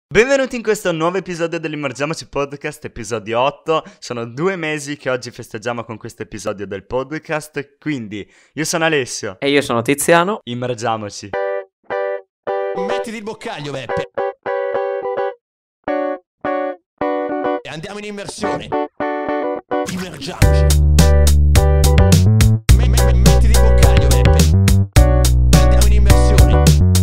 Benvenuti in questo nuovo episodio dell'Immergiamoci Podcast, episodio 8. Sono 2 mesi che oggi festeggiamo con questo episodio del podcast, quindi io sono Alessio. E io sono Tiziano. Immergiamoci. Mettiti il boccaglio, Beppe. E andiamo in immersione. Immergiamoci. Mettiti il boccaglio, Beppe. E andiamo in immersione.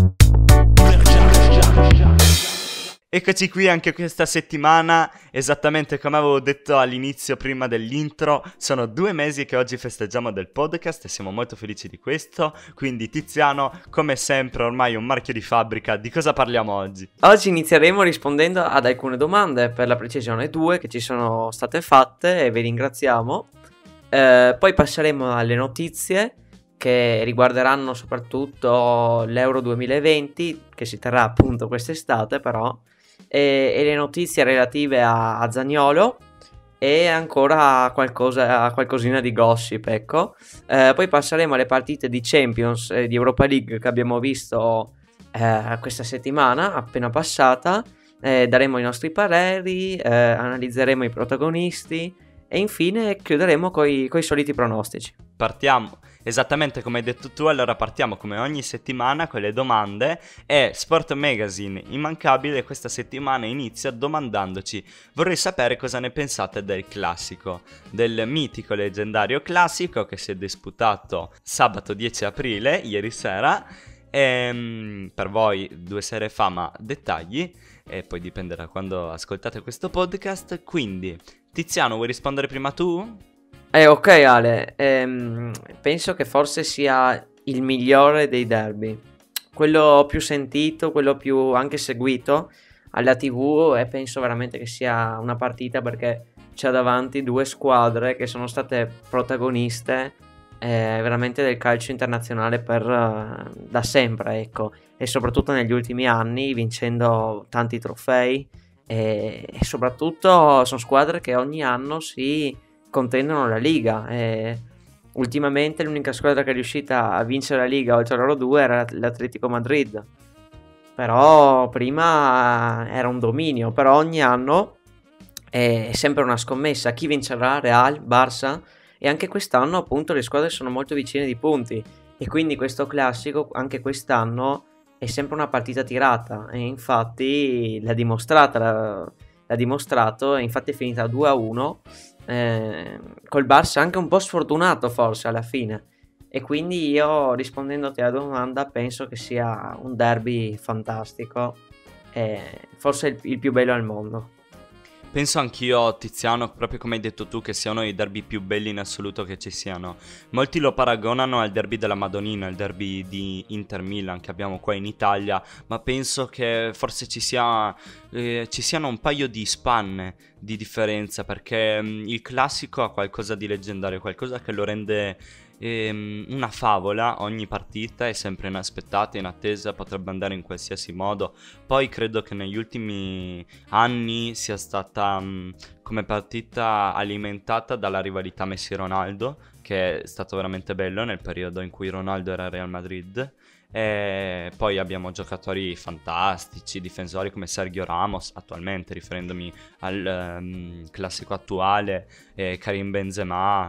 Eccoci qui anche questa settimana, esattamente come avevo detto all'inizio prima dell'intro, sono 2 mesi che oggi festeggiamo del podcast e siamo molto felici di questo, quindi Tiziano, come sempre ormai un marchio di fabbrica, di cosa parliamo oggi? Oggi inizieremo rispondendo ad alcune domande, per la precisione 2 che ci sono state fatte e vi ringraziamo. Poi passeremo alle notizie che riguarderanno soprattutto l'Euro 2020 che si terrà appunto quest'estate però. E le notizie relative a Zaniolo e ancora qualcosina di gossip, ecco. Poi passeremo alle partite di Champions e di Europa League che abbiamo visto questa settimana appena passata. Daremo i nostri pareri, analizzeremo i protagonisti e infine chiuderemo coi soliti pronostici. Partiamo esattamente come hai detto tu, allora partiamo come ogni settimana con le domande e Sport Magazine immancabile questa settimana inizia domandandoci: vorrei sapere cosa ne pensate del classico, del mitico leggendario classico che si è disputato sabato 10 aprile, ieri sera, per voi 2 sere fa, ma dettagli, e poi dipende da quando ascoltate questo podcast. Quindi Tiziano, vuoi rispondere prima tu? Ok Ale, penso che forse sia il migliore dei derby, quello più sentito, quello più anche seguito alla TV, e penso veramente che sia una partita perché c'è davanti 2 squadre che sono state protagoniste veramente del calcio internazionale da sempre, ecco, e soprattutto negli ultimi anni vincendo tanti trofei e soprattutto sono squadre che ogni anno si contendono la Liga. Ultimamente l'unica squadra che è riuscita a vincere la Liga oltre a loro 2 era l'Atletico Madrid, però prima era un dominio, però ogni anno è sempre una scommessa chi vincerà, Real, Barça, e anche quest'anno appunto le squadre sono molto vicine di punti e quindi questo classico anche quest'anno è sempre una partita tirata e infatti l'ha dimostrato, e infatti è finita 2-1, col Barça anche un po' sfortunato forse alla fine, e quindi io, rispondendoti alla domanda, penso che sia un derby fantastico, forse il più bello al mondo. Penso anch'io, Tiziano, proprio come hai detto tu, che siano i derby più belli in assoluto che ci siano. Molti lo paragonano al derby della Madonnina, il derby di Inter Milan che abbiamo qua in Italia, ma penso che forse ci siano un paio di spanne di differenza, perché il classico ha qualcosa di leggendario, qualcosa che lo rende una favola. Ogni partita è sempre inaspettata, in attesa, potrebbe andare in qualsiasi modo. Poi credo che negli ultimi anni sia stata come partita alimentata dalla rivalità Messi-Ronaldo, che è stato veramente bello nel periodo in cui Ronaldo era al Real Madrid. E poi abbiamo giocatori fantastici, difensori come Sergio Ramos, attualmente riferendomi al classico attuale, Karim Benzema,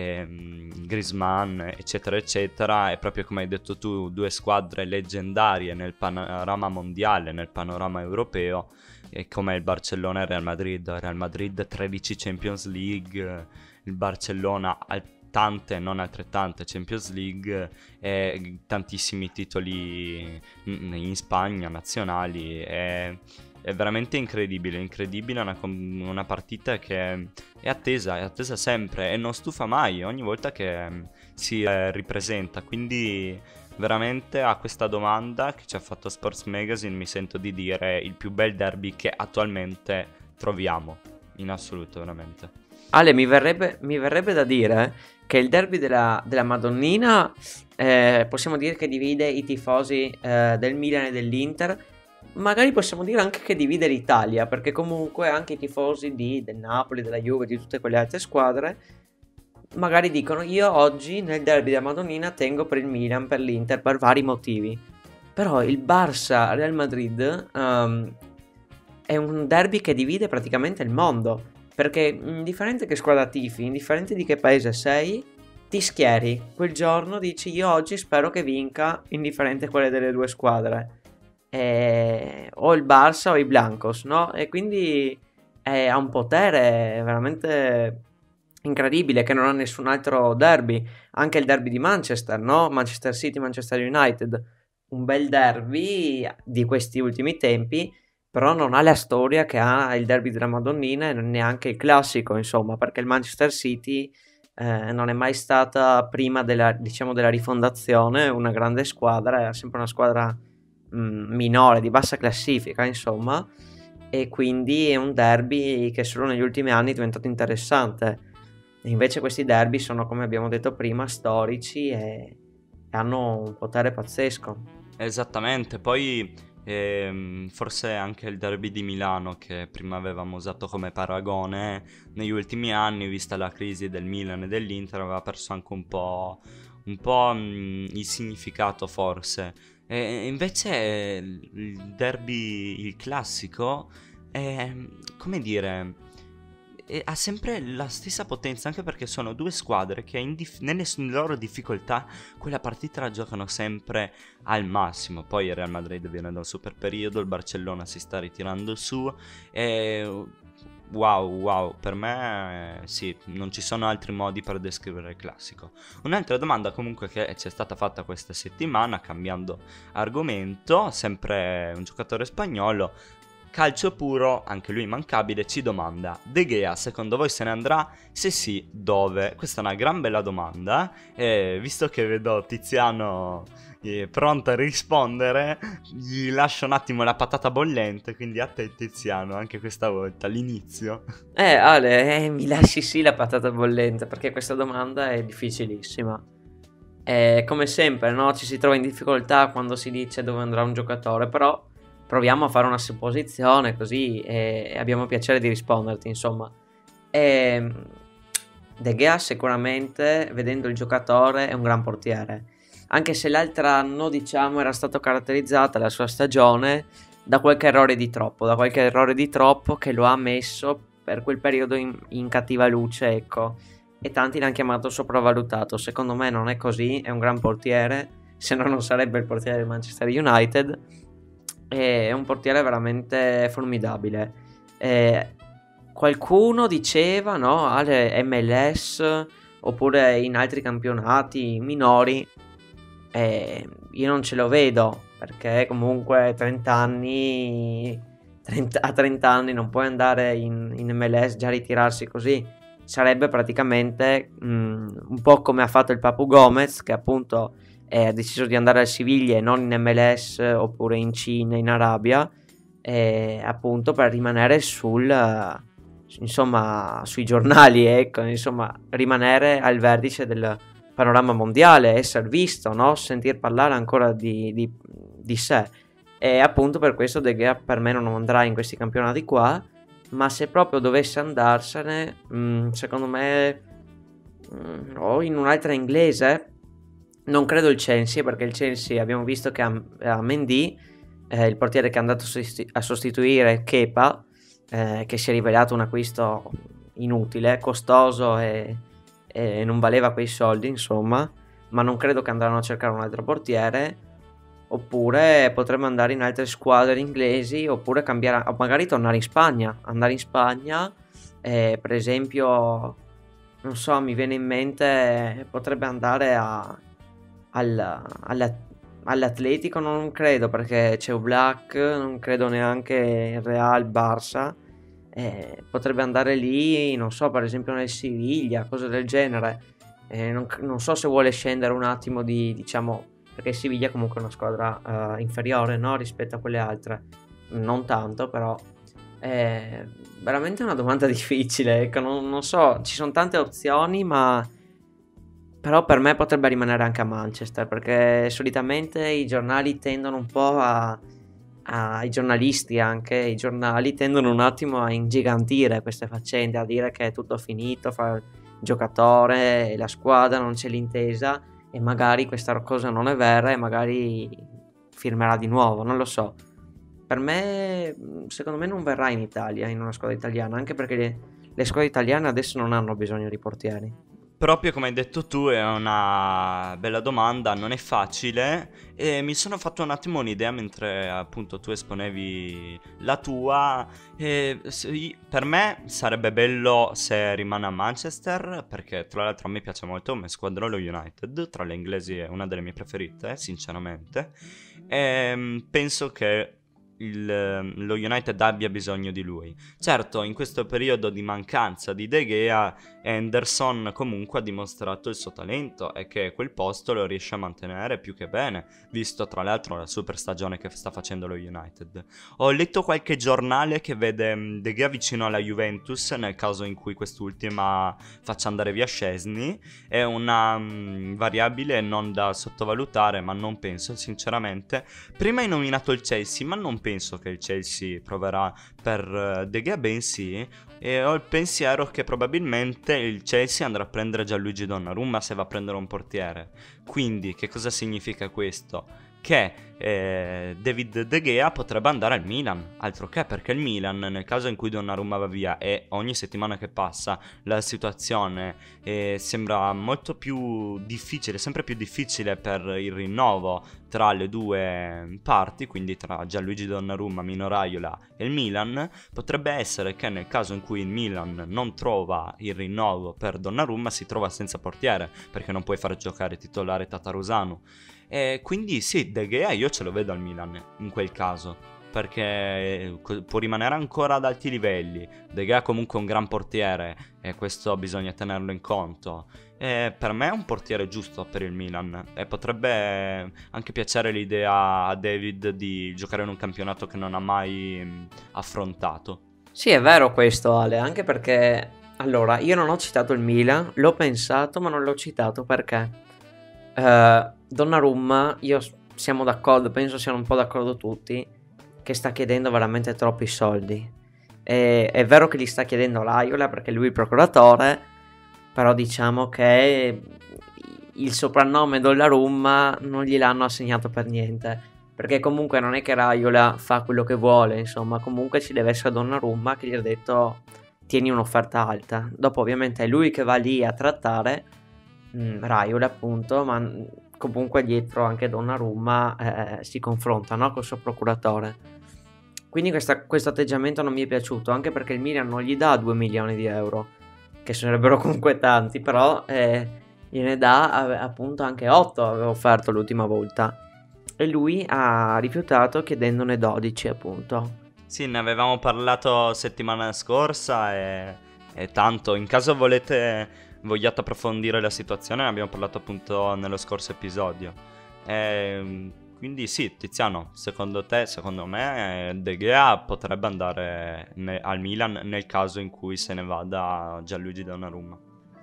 Griezmann, eccetera eccetera. E proprio come hai detto tu, 2 squadre leggendarie nel panorama mondiale, nel panorama europeo, come il Barcellona e il Real Madrid 13 Champions League, il Barcellona tante, non altrettante Champions League e tantissimi titoli in Spagna nazionali. È veramente incredibile, una partita che è attesa sempre e non stufa mai ogni volta che si ripresenta. Quindi veramente a questa domanda che ci ha fatto Sports Magazine mi sento di dire il più bel derby che attualmente troviamo in assoluto, veramente. Ale, mi verrebbe da dire che il derby della Madonnina possiamo dire che divide i tifosi del Milan e dell'Inter. Magari possiamo dire anche che divide l'Italia, perché comunque anche i tifosi del Napoli, della Juve, di tutte quelle altre squadre magari dicono: io oggi nel derby della Madonnina tengo per il Milan, per l'Inter, per vari motivi. Però il Barça Real Madrid è un derby che divide praticamente il mondo, perché indifferente che squadra tifi, indifferente di che paese sei, ti schieri quel giorno, dici io oggi spero che vinca, indifferente quale delle due squadre, o il Barça o i Blancos, no? E quindi ha un potere veramente incredibile che non ha nessun altro derby. Anche il derby di Manchester, no? Manchester City, Manchester United, un bel derby di questi ultimi tempi, però non ha la storia che ha il derby della Madonnina e neanche il classico, insomma, perché il Manchester City non è mai stata prima della, diciamo, della rifondazione una grande squadra, era sempre una squadra minore, di bassa classifica, insomma, e quindi è un derby che solo negli ultimi anni è diventato interessante. E invece questi derby sono, come abbiamo detto prima, storici e hanno un potere pazzesco. Esattamente, poi forse anche il derby di Milano che prima avevamo usato come paragone, negli ultimi anni, vista la crisi del Milan e dell'Inter, aveva perso anche un po' il significato forse. E invece il derby, il classico, è, come dire, ha sempre la stessa potenza, anche perché sono due squadre che nelle loro difficoltà quella partita la giocano sempre al massimo. Poi il Real Madrid viene da un super periodo, il Barcellona si sta ritirando su e wow, per me sì, non ci sono altri modi per descrivere il classico. Un'altra domanda comunque che ci è stata fatta questa settimana, cambiando argomento, sempre un giocatore spagnolo, calcio puro, anche lui immancabile, ci domanda: De Gea secondo voi se ne andrà? Se sì, dove? Questa è una gran bella domanda e visto che vedo Tiziano pronto a rispondere, gli lascio un attimo la patata bollente, quindi a te Tiziano, anche questa volta, l'inizio. Ale, mi lasci sì la patata bollente, perché questa domanda è difficilissima. Come sempre, no? Ci si trova in difficoltà quando si dice dove andrà un giocatore, però proviamo a fare una supposizione così e abbiamo piacere di risponderti, insomma. De Gea sicuramente, vedendo il giocatore, è un gran portiere, anche se l'altro anno, diciamo, era stato caratterizzata la sua stagione da qualche errore di troppo che lo ha messo per quel periodo in cattiva luce, ecco, e tanti l'hanno chiamato sopravvalutato. Secondo me non è così, è un gran portiere, se no non sarebbe il portiere del Manchester United, è un portiere veramente formidabile. Qualcuno diceva, no, alle MLS oppure in altri campionati minori, io non ce lo vedo, perché comunque 30 anni, a 30 anni non puoi andare in MLS, già ritirarsi così sarebbe praticamente un po' come ha fatto il Papu Gomez, che appunto ha deciso di andare al Siviglia e non in MLS oppure in Cina, in Arabia, appunto per rimanere insomma, sui giornali, ecco, insomma, rimanere al vertice del panorama mondiale, essere visto, no? Sentir parlare ancora di sé. E appunto per questo De Gea per me non andrà in questi campionati qua, ma se proprio dovesse andarsene, secondo me o in un'altra inglese. Non credo il Chelsea, perché il Chelsea abbiamo visto che ha Mendy, il portiere che è andato a sostituire Kepa, che si è rivelato un acquisto inutile, costoso e non valeva quei soldi, insomma, ma non credo che andranno a cercare un altro portiere. Oppure potremmo andare in altre squadre inglesi, oppure cambiare, o magari tornare in Spagna, andare in Spagna, per esempio, non so, mi viene in mente, potrebbe andare all'Atletico, non credo, perché c'è Oblak, non credo neanche il Real, Barça. Potrebbe andare lì, non so, per esempio nel Siviglia, cose del genere. Non so se vuole scendere un attimo diciamo, perché il Siviglia è comunque una squadra inferiore, no, rispetto a quelle altre, non tanto, però è veramente una domanda difficile, ecco, non so, ci sono tante opzioni, ma però per me potrebbe rimanere anche a Manchester, perché solitamente i giornali tendono un po' i giornalisti, anche i giornali tendono un attimo a ingigantire queste faccende, a dire che è tutto finito fra il giocatore e la squadra, non c'è l'intesa, e magari questa cosa non è vera e magari firmerà di nuovo, non lo so. per me, secondo me non verrà in Italia, in una squadra italiana, anche perché le squadre italiane adesso non hanno bisogno di portieri. Proprio come hai detto tu, è una bella domanda, non è facile e mi sono fatto un attimo un'idea mentre appunto tu esponevi la tua. Per me sarebbe bello se rimane a Manchester, perché tra l'altro a me piace molto come squadra lo United, tra le inglesi è una delle mie preferite, sinceramente. Penso che lo United abbia bisogno di lui. Certo, in questo periodo di mancanza di De Gea, Henderson comunque ha dimostrato il suo talento e che quel posto lo riesce a mantenere più che bene, visto tra l'altro la super stagione che sta facendo lo United. Ho letto qualche giornale che vede De Gea vicino alla Juventus nel caso in cui quest'ultima faccia andare via Szczęsny. È una variabile non da sottovalutare, ma non penso sinceramente. Prima hai nominato il Chelsea, ma non penso che il Chelsea proverà per De Gea, bensì e ho il pensiero che probabilmente il Chelsea andrà a prendere Gianluigi Donnarumma se va a prendere un portiere. Quindi che cosa significa questo? Che David De Gea potrebbe andare al Milan, altro che, perché il Milan nel caso in cui Donnarumma va via e ogni settimana che passa la situazione sembra molto più difficile, sempre più difficile per il rinnovo tra le due parti, quindi tra Gianluigi Donnarumma, Mino Raiola e il Milan, potrebbe essere che nel caso in cui il Milan non trova il rinnovo per Donnarumma si trova senza portiere, perché non puoi far giocare titolare Tatarusanu. E quindi sì, De Gea io ce lo vedo al Milan in quel caso, perché può rimanere ancora ad alti livelli. De Gea è comunque un gran portiere e questo bisogna tenerlo in conto. E per me è un portiere giusto per il Milan e potrebbe anche piacere l'idea a David di giocare in un campionato che non ha mai affrontato. Sì, è vero questo, Ale, anche perché, allora, io non ho citato il Milan, l'ho pensato, ma non l'ho citato perché Donnarumma, siamo d'accordo, penso siano un po' d'accordo tutti, che sta chiedendo veramente troppi soldi. È vero che gli sta chiedendo Raiola perché lui è il procuratore, però diciamo che il soprannome Donnarumma non gliel'hanno assegnato per niente, perché comunque non è che Raiola fa quello che vuole, insomma, comunque ci deve essere Donnarumma che gli ha detto tieni un'offerta alta. Dopo ovviamente è lui che va lì a trattare Raiola appunto, ma comunque dietro anche Donnarumma si confronta, no, col suo procuratore. Quindi questo atteggiamento non mi è piaciuto, anche perché il Milan non gli dà 2 milioni di euro, che sarebbero comunque tanti, però gliene dà appunto anche 8, aveva offerto l'ultima volta. E lui ha rifiutato chiedendone 12 appunto. Sì, ne avevamo parlato settimana scorsa e tanto, in caso vogliate approfondire la situazione, ne abbiamo parlato appunto nello scorso episodio. Quindi sì, Tiziano, secondo te, secondo me, De Gea potrebbe andare al Milan nel caso in cui se ne vada Gianluigi Donnarumma.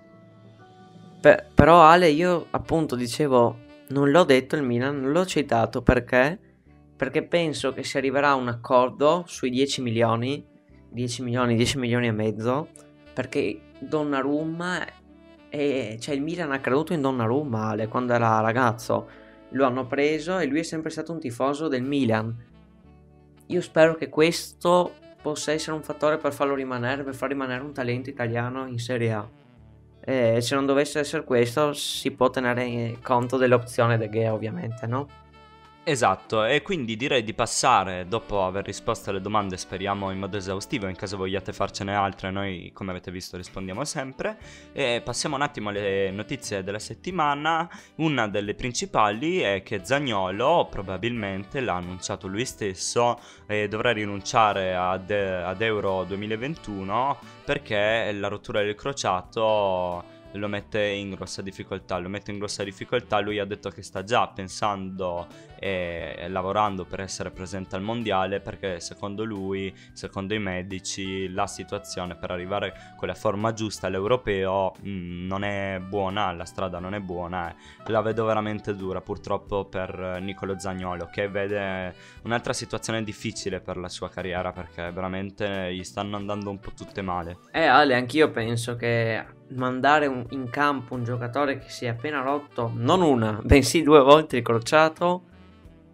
Però Ale, io appunto dicevo, non l'ho detto il Milan, non l'ho citato perché penso che si arriverà a un accordo sui 10 milioni, 10 milioni, 10 milioni e mezzo, perché Donnarumma, cioè il Milan ha creduto in Donnarumma, Ale, quando era ragazzo, lo hanno preso e lui è sempre stato un tifoso del Milan. Io spero che questo possa essere un fattore per farlo rimanere, per far rimanere un talento italiano in Serie A. Se non dovesse essere questo, si può tenere conto dell'opzione De Gea, ovviamente, no? Esatto, e quindi direi di passare, dopo aver risposto alle domande, speriamo in modo esaustivo, in caso vogliate farcene altre, noi come avete visto rispondiamo sempre, e passiamo un attimo alle notizie della settimana. Una delle principali è che Zaniolo, probabilmente l'ha annunciato lui stesso, dovrà rinunciare ad Euro 2021 perché la rottura del crociato lo mette in grossa difficoltà. Lui ha detto che sta già pensando e lavorando per essere presente al mondiale, perché secondo lui, secondo i medici, la situazione per arrivare con la forma giusta all'europeo non è buona, la strada non è buona, la vedo veramente dura purtroppo per Nicolo Zaniolo, che vede un'altra situazione difficile per la sua carriera, perché veramente gli stanno andando un po' tutte male. Ale, anch'io penso che mandare in campo un giocatore che si è appena rotto non una, bensì 2 volte il crociato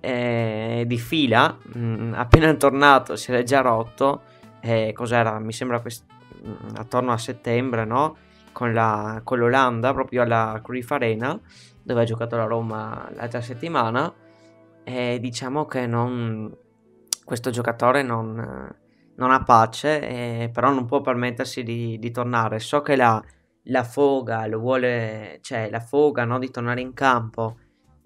di fila, appena tornato si era già rotto, cos'era? Mi sembra attorno a settembre, no? Con l'Olanda, proprio alla Cruyff Arena, dove ha giocato la Roma l'altra settimana, e diciamo che questo giocatore non ha pace, però non può permettersi di tornare. So che la foga lo vuole, cioè la foga, no, di tornare in campo,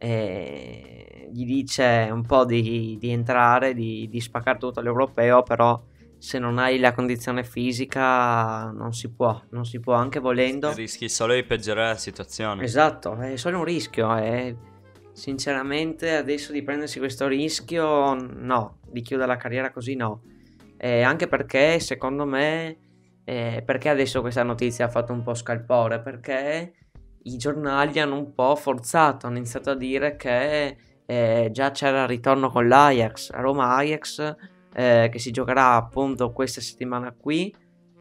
gli dice un po' di entrare, di spaccare tutto l'europeo, però se non hai la condizione fisica non si può, anche volendo. Rischi solo di peggiorare la situazione. Esatto, è solo un rischio, sinceramente adesso di prendersi questo rischio no, di chiudere la carriera così no, anche perché secondo me, perché adesso questa notizia ha fatto un po' scalpore, perché i giornali hanno un po' forzato, hanno iniziato a dire che già c'era il ritorno con l'Ajax, Roma-Ajax, che si giocherà appunto questa settimana qui,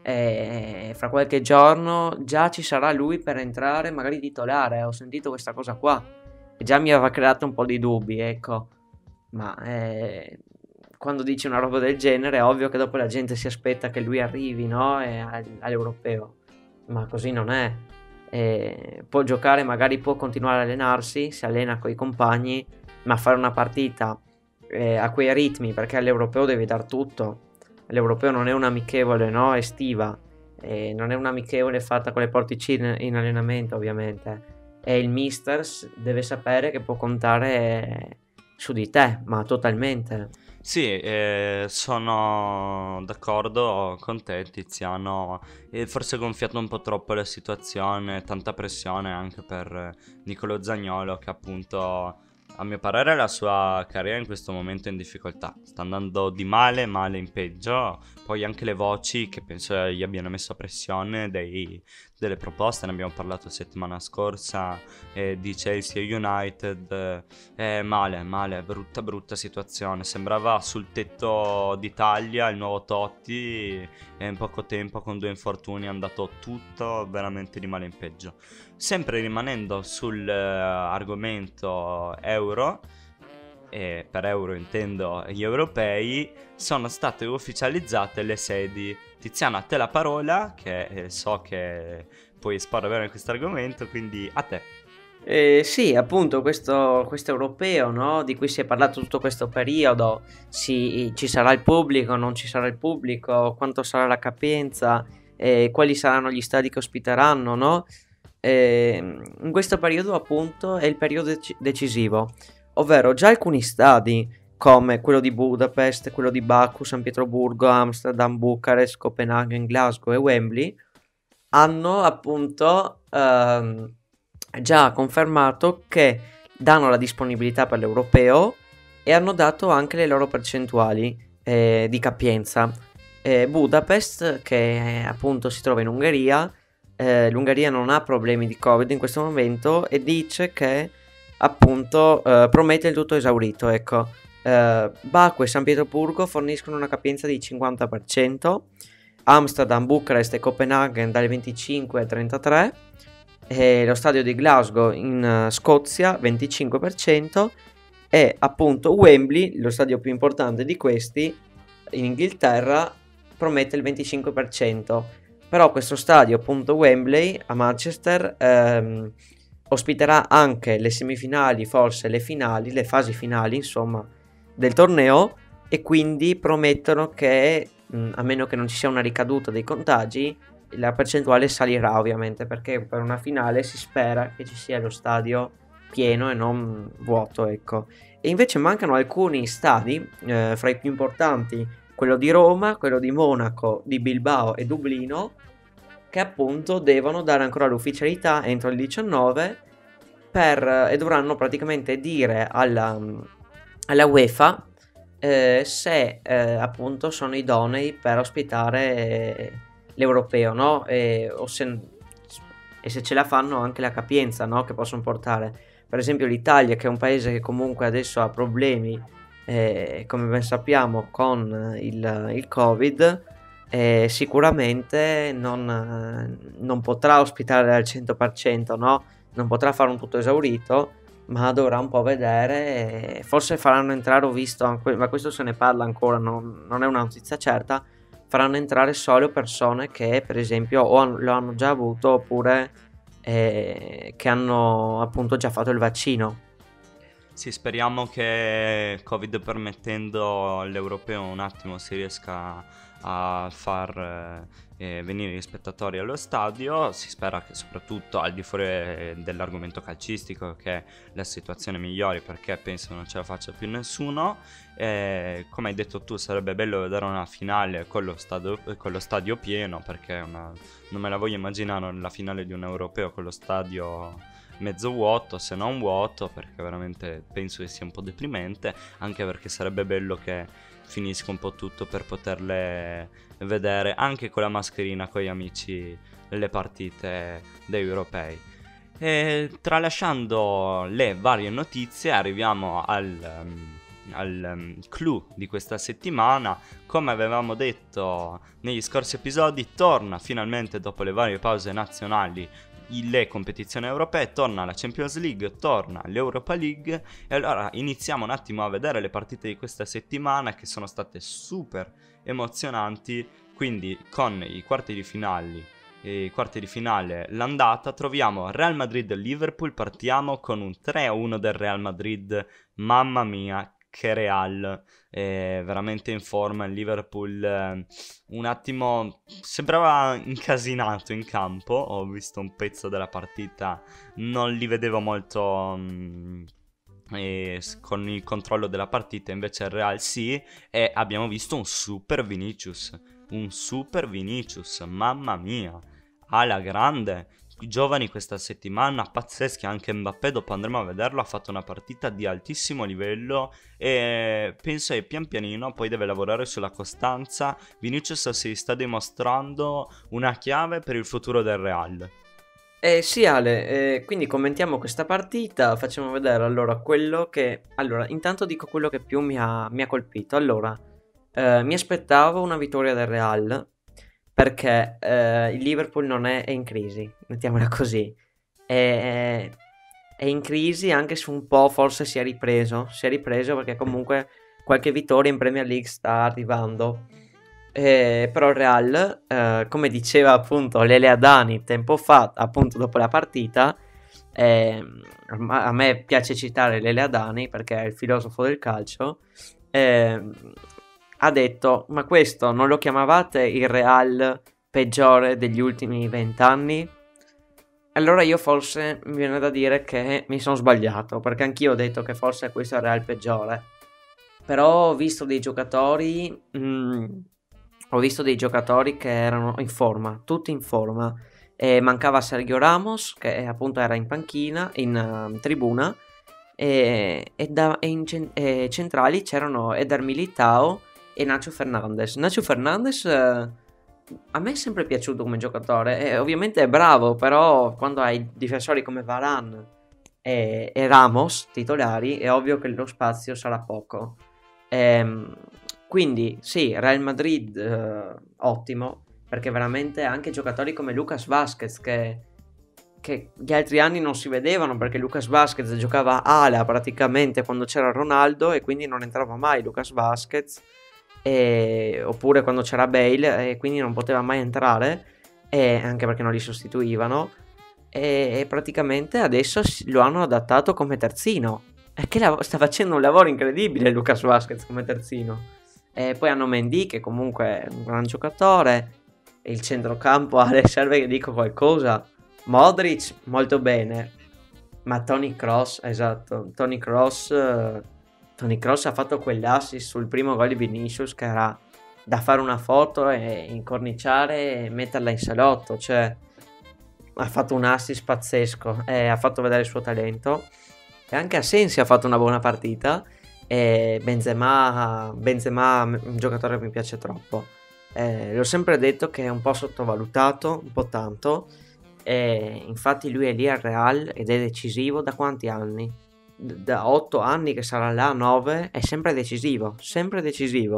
fra qualche giorno già ci sarà lui per entrare magari titolare. Ho sentito questa cosa qua e già mi aveva creato un po' di dubbi, ecco, ma quando dici una roba del genere è ovvio che dopo la gente si aspetta che lui arrivi, no? All'europeo, ma così non è. Può giocare, magari può continuare a allenarsi, si allena con i compagni, ma fare una partita a quei ritmi, perché all'europeo devi dar tutto. L'europeo non è un'amichevole, no? Estiva, non è un'amichevole fatta con le porticine in allenamento, ovviamente, e il mister deve sapere che può contare su di te, ma totalmente. Sì, sono d'accordo con te, Tiziano. Forse gonfiato un po' troppo la situazione, tanta pressione anche per Niccolò Zaniolo, che appunto, a mio parere, la sua carriera in questo momento è in difficoltà. Sta andando di male in peggio. Poi anche le voci che penso gli abbiano messo a pressione delle proposte, ne abbiamo parlato settimana scorsa, di Chelsea e United. Male, brutta situazione. Sembrava sul tetto d'Italia il nuovo Totti, e in poco tempo con 2 infortuni è andato tutto veramente di male in peggio. Sempre rimanendo sull'argomento euro, e per euro intendo gli europei, sono state ufficializzate le sedi. Tiziana, a te la parola, che so che puoi esporre bene questo argomento, quindi a te. Sì, appunto questo europeo, no? Di cui si è parlato tutto questo periodo, ci sarà il pubblico, non ci sarà il pubblico, quanto sarà la capienza, quali saranno gli stadi che ospiteranno, no? In questo periodo appunto è il periodo decisivo, ovvero già alcuni stadi come quello di Budapest, quello di Baku, San Pietroburgo, Amsterdam, Bucarest, Copenaghen, Glasgow e Wembley hanno appunto già confermato che danno la disponibilità per l'europeo e hanno dato anche le loro percentuali di capienza. Budapest, che appunto si trova in Ungheria, l'Ungheria non ha problemi di Covid in questo momento e dice che appunto promette il tutto esaurito, ecco. Baku e San Pietroburgo forniscono una capienza di 50%, Amsterdam, Bucarest e Copenaghen dalle 25 al 33%, e lo stadio di Glasgow in Scozia 25%, e appunto Wembley, lo stadio più importante di questi in Inghilterra, promette il 25%. Però questo stadio, appunto Wembley a Manchester, ospiterà anche le semifinali, forse le finali, le fasi finali insomma del torneo, e quindi promettono che a meno che non ci sia una ricaduta dei contagi, la percentuale salirà ovviamente, perché per una finale si spera che ci sia lo stadio pieno e non vuoto, ecco. E invece mancano alcuni stadi, fra i più importanti quello di Roma, quello di Monaco, di Bilbao e Dublino, che appunto devono dare ancora l'ufficialità entro il 19 e dovranno praticamente dire alla UEFA se appunto sono idonei per ospitare l'europeo, no? E se ce la fanno anche la capienza, no? Che possono portare. Per esempio l'Italia, che è un paese che comunque adesso ha problemi, come ben sappiamo, con il Covid, sicuramente non potrà ospitare al 100%, no? Non potrà fare un tutto esaurito, ma dovrà un po' vedere, forse faranno entrare, ho visto, ma questo se ne parla ancora, non è una notizia certa, faranno entrare solo persone che per esempio lo hanno già avuto oppure che hanno appunto già fatto il vaccino. Sì, speriamo che Covid permettendo l'europeo un attimo si riesca a far venire gli spettatori allo stadio. Si spera che soprattutto al di fuori dell'argomento calcistico che la situazione migliori, perché penso non ce la faccia più nessuno. Come hai detto tu, sarebbe bello vedere una finale con lo stadio pieno, perché non me la voglio immaginare la finale di un europeo con lo stadio mezzo vuoto, se non vuoto, perché veramente penso che sia un po' deprimente, anche perché sarebbe bello che finisca un po' tutto per poterle vedere anche con la mascherina con gli amici le partite degli europei. E tralasciando le varie notizie arriviamo al clou di questa settimana. Come avevamo detto negli scorsi episodi, torna finalmente dopo le varie pause nazionali le competizioni europee, torna la Champions League, torna l'Europa League, e allora iniziamo un attimo a vedere le partite di questa settimana che sono state super emozionanti. Quindi con i quarti di finale l'andata troviamo Real Madrid-Liverpool, partiamo con un 3-1 del Real Madrid, mamma mia che Real, veramente in forma. Il Liverpool un attimo sembrava incasinato in campo, ho visto un pezzo della partita, non li vedevo molto con il controllo della partita, invece il Real sì, e abbiamo visto un super Vinicius, mamma mia, alla grande. I giovani questa settimana pazzeschi, anche Mbappé dopo andremo a vederlo ha fatto una partita di altissimo livello e penso che pian pianino poi deve lavorare sulla costanza. Vinicius si sta dimostrando una chiave per il futuro del Real. Sì Ale, quindi commentiamo questa partita, facciamo vedere allora quello che... Allora, intanto dico quello che più mi ha colpito. Allora, mi aspettavo una vittoria del Real perché il Liverpool non è in crisi, mettiamola così. È in crisi anche se un po' forse si è ripreso perché comunque qualche vittoria in Premier League sta arrivando. Però il Real, come diceva appunto Lele Adani tempo fa, appunto dopo la partita, a me piace citare Lele Adani perché è il filosofo del calcio, ha detto: ma questo non lo chiamavate il Real peggiore degli ultimi 20 anni? Allora io forse mi viene da dire che mi sono sbagliato, perché anch'io ho detto che forse questo è il Real peggiore. Però ho visto dei giocatori che erano in forma, tutti in forma. Mancava Sergio Ramos, che appunto era in panchina, in tribuna, e centrali c'erano Eder Militao e Nacho Fernandes. Nacho Fernandes a me è sempre piaciuto come giocatore, ovviamente è bravo, però quando hai difensori come Varane e Ramos titolari è ovvio che lo spazio sarà poco. Quindi sì, Real Madrid ottimo, perché veramente anche giocatori come Lucas Vázquez che gli altri anni non si vedevano, perché Lucas Vázquez giocava ala praticamente quando c'era Ronaldo e quindi non entrava mai Lucas Vázquez, oppure quando c'era Bale e quindi non poteva mai entrare, anche perché non li sostituivano, e praticamente adesso lo hanno adattato come terzino. E che sta facendo un lavoro incredibile Lucas Vázquez come terzino. E poi hanno Mendy che comunque è un gran giocatore. Il centrocampo Ale, serve che dico qualcosa. Modric molto bene, ma Toni Kroos, esatto, Toni Kroos ha fatto quell'assist sul primo gol di Vinicius che era da fare una foto e incorniciare e metterla in salotto. Cioè ha fatto un assist pazzesco e ha fatto vedere il suo talento. E anche Asensi ha fatto una buona partita. E Benzema un giocatore che mi piace troppo. L'ho sempre detto che è un po' sottovalutato, un po' tanto. Infatti lui è lì al Real ed è decisivo da quanti anni? Da 8 anni che sarà là, 9, è sempre decisivo, sempre decisivo.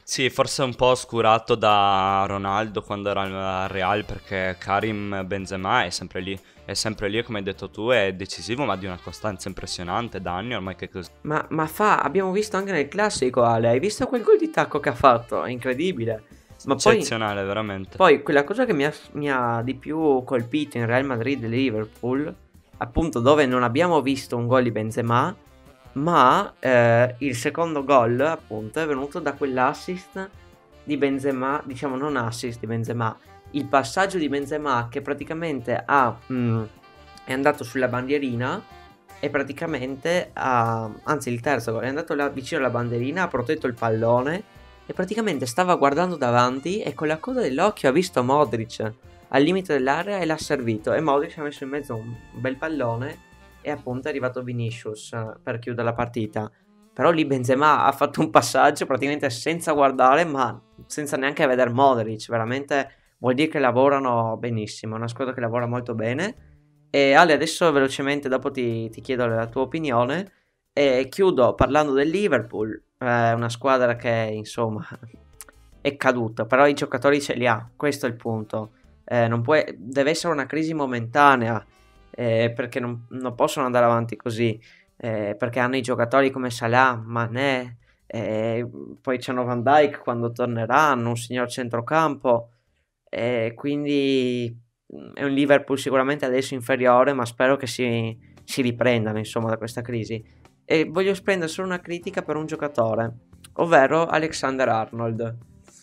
Sì, forse un po' oscurato da Ronaldo quando era al Real, perché Karim Benzema è sempre lì, come hai detto tu, è decisivo, ma di una costanza impressionante da anni ormai che così. Abbiamo visto anche nel classico, Ale, hai visto quel gol di tacco che ha fatto? È incredibile. Ma poi, Eccezionale, veramente. poi quella cosa che mi ha di più colpito in Real Madrid e Liverpool, appunto dove non abbiamo visto un gol di Benzema, ma il secondo gol appunto è venuto da quell'assist di Benzema, diciamo non assist di Benzema, il passaggio di Benzema che praticamente è andato sulla bandierina e praticamente anzi il terzo gol è andato là vicino alla bandierina, ha protetto il pallone e praticamente stava guardando davanti e con la coda dell'occhio ha visto Modric al limite dell'area e l'ha servito e Modric ha messo in mezzo un bel pallone e appunto è arrivato Vinicius per chiudere la partita. Però lì Benzema ha fatto un passaggio praticamente senza guardare, ma senza neanche vedere Modric. Veramente vuol dire che lavorano benissimo. È una squadra che lavora molto bene. E Ale, adesso velocemente, dopo ti chiedo la tua opinione. E chiudo parlando del Liverpool. Una squadra che insomma è caduta, però i giocatori ce li ha. Questo è il punto. Deve essere una crisi momentanea. Perché non possono andare avanti così, perché hanno i giocatori come Salah, Mané, poi c'hanno Van Dijk quando tornerà, hanno un signor centrocampo, quindi è un Liverpool sicuramente adesso inferiore, ma spero che si riprendano insomma da questa crisi. E voglio spendere solo una critica per un giocatore, ovvero Alexander Arnold.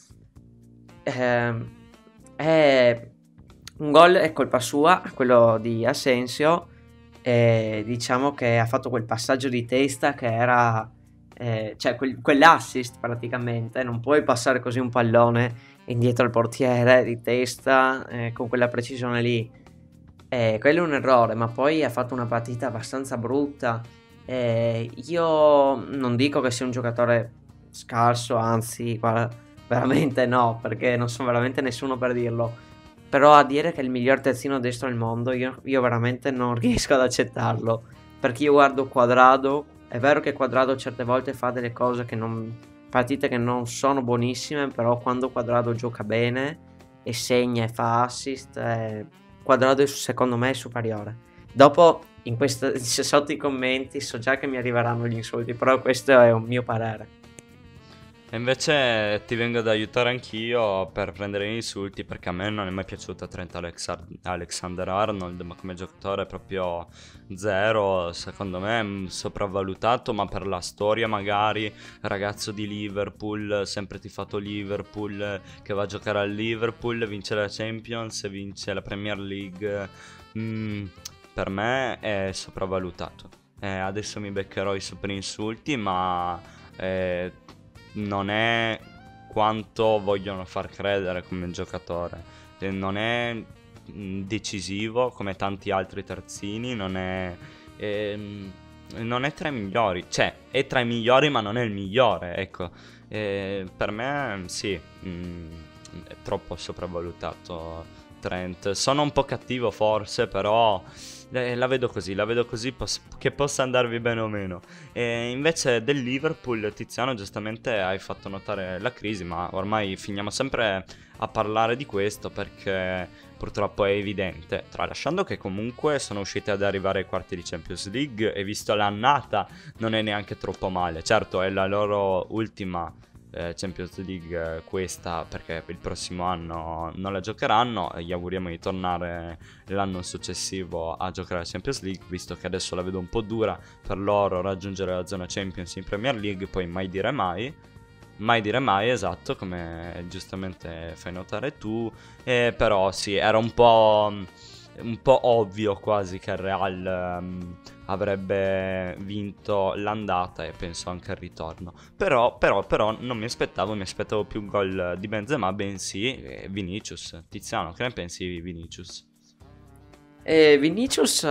È un gol è colpa sua, quello di Asensio, diciamo che ha fatto quel passaggio di testa che era, cioè quell'assist praticamente, non puoi passare così un pallone indietro al portiere di testa con quella precisione lì. Quello è un errore, ma poi ha fatto una partita abbastanza brutta. Io non dico che sia un giocatore scarso, anzi, guarda, veramente no, perché non sono veramente nessuno per dirlo. Però a dire che è il miglior terzino destro al mondo, io veramente non riesco ad accettarlo. Perché io guardo Quadrado, è vero che Quadrado certe volte fa delle cose partite che non sono buonissime, però quando Quadrado gioca bene e segna e fa assist, Quadrado secondo me è superiore. Dopo, sotto i commenti, so già che mi arriveranno gli insulti, però questo è un mio parere. E invece ti vengo ad aiutare anch'io per prendere gli insulti, perché a me non è mai piaciuto Trent Alexander-Arnold, ma come giocatore è proprio zero, secondo me è sopravvalutato, ma per la storia magari, ragazzo di Liverpool, sempre tifato Liverpool, che va a giocare al Liverpool, vince la Champions, vince la Premier League, per me è sopravvalutato. Adesso mi beccherò i super insulti, ma non è quanto vogliono far credere come giocatore. Non è decisivo come tanti altri terzini, non è tra i migliori, cioè è tra i migliori ma non è il migliore, ecco. Per me sì, è troppo sopravvalutato Trent. Sono un po' cattivo forse, però la vedo così, che possa andarvi bene o meno. E invece del Liverpool, Tiziano, giustamente hai fatto notare la crisi, ma ormai finiamo sempre a parlare di questo perché purtroppo è evidente, tralasciando che comunque sono usciti ad arrivare ai quarti di Champions League e visto l'annata non è neanche troppo male. Certo, è la loro ultima Champions League questa, perché il prossimo anno non la giocheranno e gli auguriamo di tornare l'anno successivo a giocare la Champions League, visto che adesso la vedo un po' dura per loro raggiungere la zona Champions in Premier League. Poi mai dire mai, esatto, come giustamente fai notare tu, però sì, era un po' ovvio quasi che il Real avrebbe vinto l'andata e penso anche il ritorno. Però non mi aspettavo più gol di Benzema, bensì Vinicius. Tiziano, che ne pensi di Vinicius? Vinicius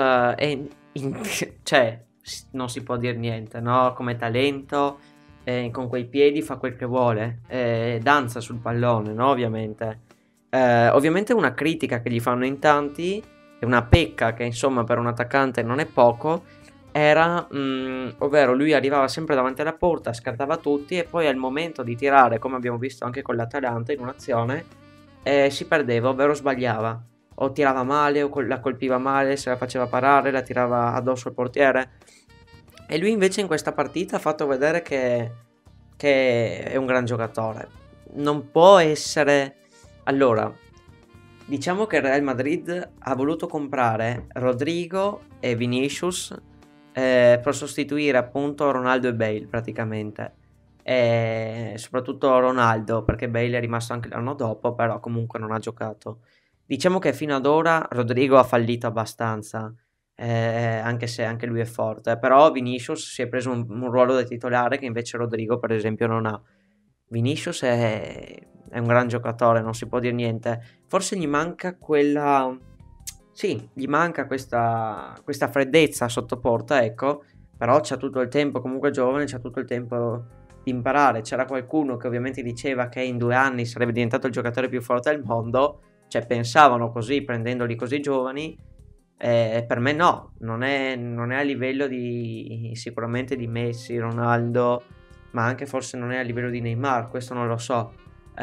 cioè non si può dire niente, no? Come talento, con quei piedi fa quel che vuole, danza sul pallone, no? Ovviamente una critica che gli fanno in tanti, è una pecca che insomma per un attaccante non è poco, era, ovvero lui arrivava sempre davanti alla porta, scartava tutti e poi al momento di tirare, come abbiamo visto anche con l'Atalanta in un'azione, si perdeva, ovvero sbagliava. O tirava male, o la colpiva male, se la faceva parare, la tirava addosso al portiere. E lui invece in questa partita ha fatto vedere che è un gran giocatore. Non può essere... Allora, diciamo che il Real Madrid ha voluto comprare Rodrigo e Vinicius per sostituire appunto Ronaldo e Bale praticamente. E soprattutto Ronaldo, perché Bale è rimasto anche l'anno dopo, però comunque non ha giocato. Diciamo che fino ad ora Rodrigo ha fallito abbastanza, anche se anche lui è forte, però Vinicius si è preso un ruolo da titolare che invece Rodrigo per esempio non ha. Vinicius è un gran giocatore, non si può dire niente. Forse gli manca quella... Sì, gli manca questa freddezza sotto porta, ecco, però c'ha tutto il tempo, comunque è giovane, c'ha tutto il tempo di imparare. C'era qualcuno che ovviamente diceva che in 2 anni sarebbe diventato il giocatore più forte del mondo, cioè pensavano così, prendendoli così giovani. Per me no, non è a livello di sicuramente di Messi, Ronaldo, ma anche forse non è a livello di Neymar, questo non lo so.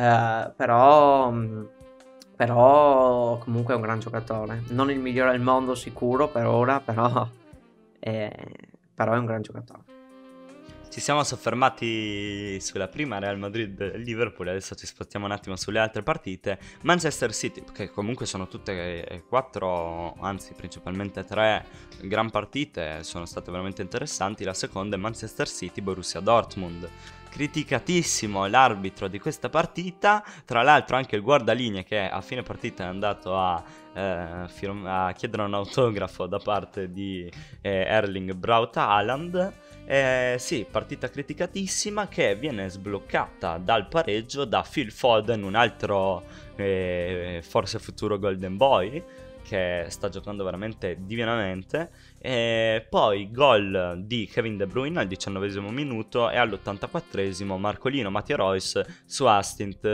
Però comunque è un gran giocatore, non il migliore al mondo sicuro per ora, eh, però è un gran giocatore. Ci siamo soffermati sulla prima Real Madrid-Liverpool, adesso ci spostiamo un attimo sulle altre partite. Manchester City, che comunque sono tutte e 4, anzi principalmente 3 gran partite, sono state veramente interessanti. La seconda è Manchester City-Borussia Dortmund. Criticatissimo l'arbitro di questa partita, tra l'altro anche il guardalinee che a fine partita è andato a chiedere un autografo da parte di Erling Braut Haaland. Sì, partita criticatissima che viene sbloccata dal pareggio da Phil Foden, un altro forse futuro Golden Boy, che sta giocando veramente divinamente. Poi gol di Kevin De Bruyne al 19esimo minuto e all'84esimo Marcolino Mattia Royce su assist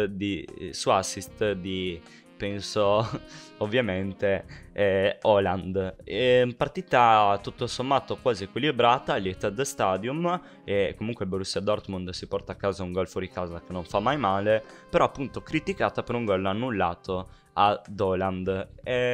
di penso ovviamente Haaland. Partita tutto sommato quasi equilibrata all'Etihad Stadium, e comunque il Borussia Dortmund si porta a casa un gol fuori casa che non fa mai male, però appunto criticata per un gol annullato ad Haaland.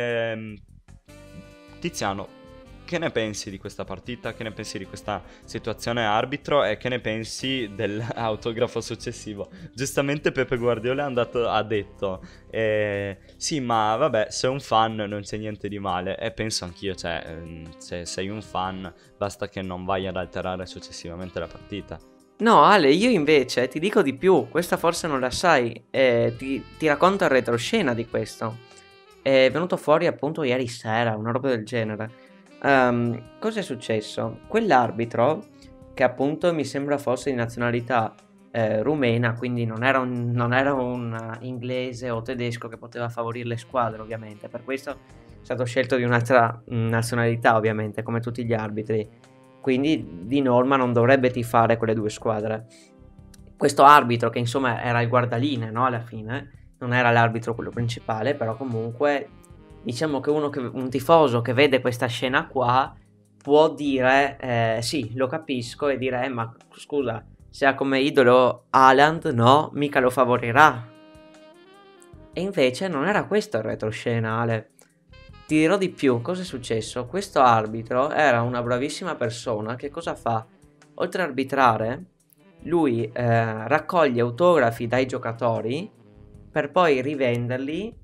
Tiziano, che ne pensi di questa partita? Che ne pensi di questa situazione arbitro? E che ne pensi dell'autografo successivo? Giustamente Pepe Guardiola ha detto sì, ma vabbè, sei un fan non c'è niente di male. E penso anch'io, cioè, se sei un fan basta che non vai ad alterare successivamente la partita. No, Ale, io invece ti dico di più, questa forse non la sai, ti racconto il retroscena di questo. È venuto fuori appunto ieri sera, una roba del genere. Cosa è successo? Quell'arbitro, che appunto mi sembra fosse di nazionalità rumena, quindi non era un inglese o tedesco che poteva favorire le squadre, ovviamente. Per questo è stato scelto di un'altra nazionalità, ovviamente, come tutti gli arbitri. Quindi di norma non dovrebbe tifare quelle 2 squadre. Questo arbitro, che insomma era il guardalinee, no? Alla fine non era l'arbitro quello principale, però comunque diciamo che un tifoso che vede questa scena qua può dire sì, lo capisco, e dire ma scusa, se ha come idolo Haaland, no, mica lo favorirà. E invece non era questo il retroscena, Ale. Ti dirò di più, cosa è successo? Questo arbitro era una bravissima persona che cosa fa? Oltre a arbitrare, lui raccoglie autografi dai giocatori per poi rivenderli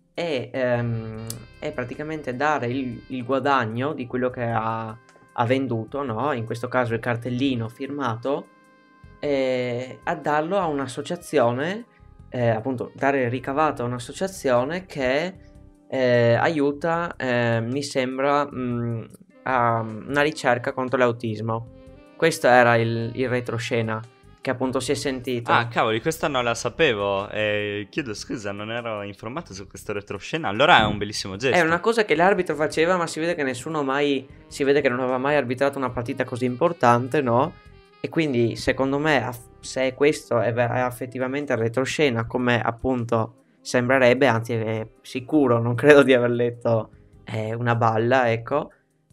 e praticamente dare il guadagno di quello che ha venduto, no? In questo caso il cartellino firmato, a darlo a un'associazione, appunto dare il ricavato a un'associazione che aiuta, mi sembra, a una ricerca contro l'autismo. Questo era il retroscena che appunto si è sentito. Ah, cavoli, questa non la sapevo. Chiedo scusa, non ero informato su questo retroscena. Allora è un bellissimo gesto. È una cosa che l'arbitro faceva, ma si vede che si vede che non aveva mai arbitrato una partita così importante, no? E quindi secondo me, se questo è effettivamente il retroscena, come appunto sembrerebbe, anzi è sicuro, non credo di aver letto una balla, ecco.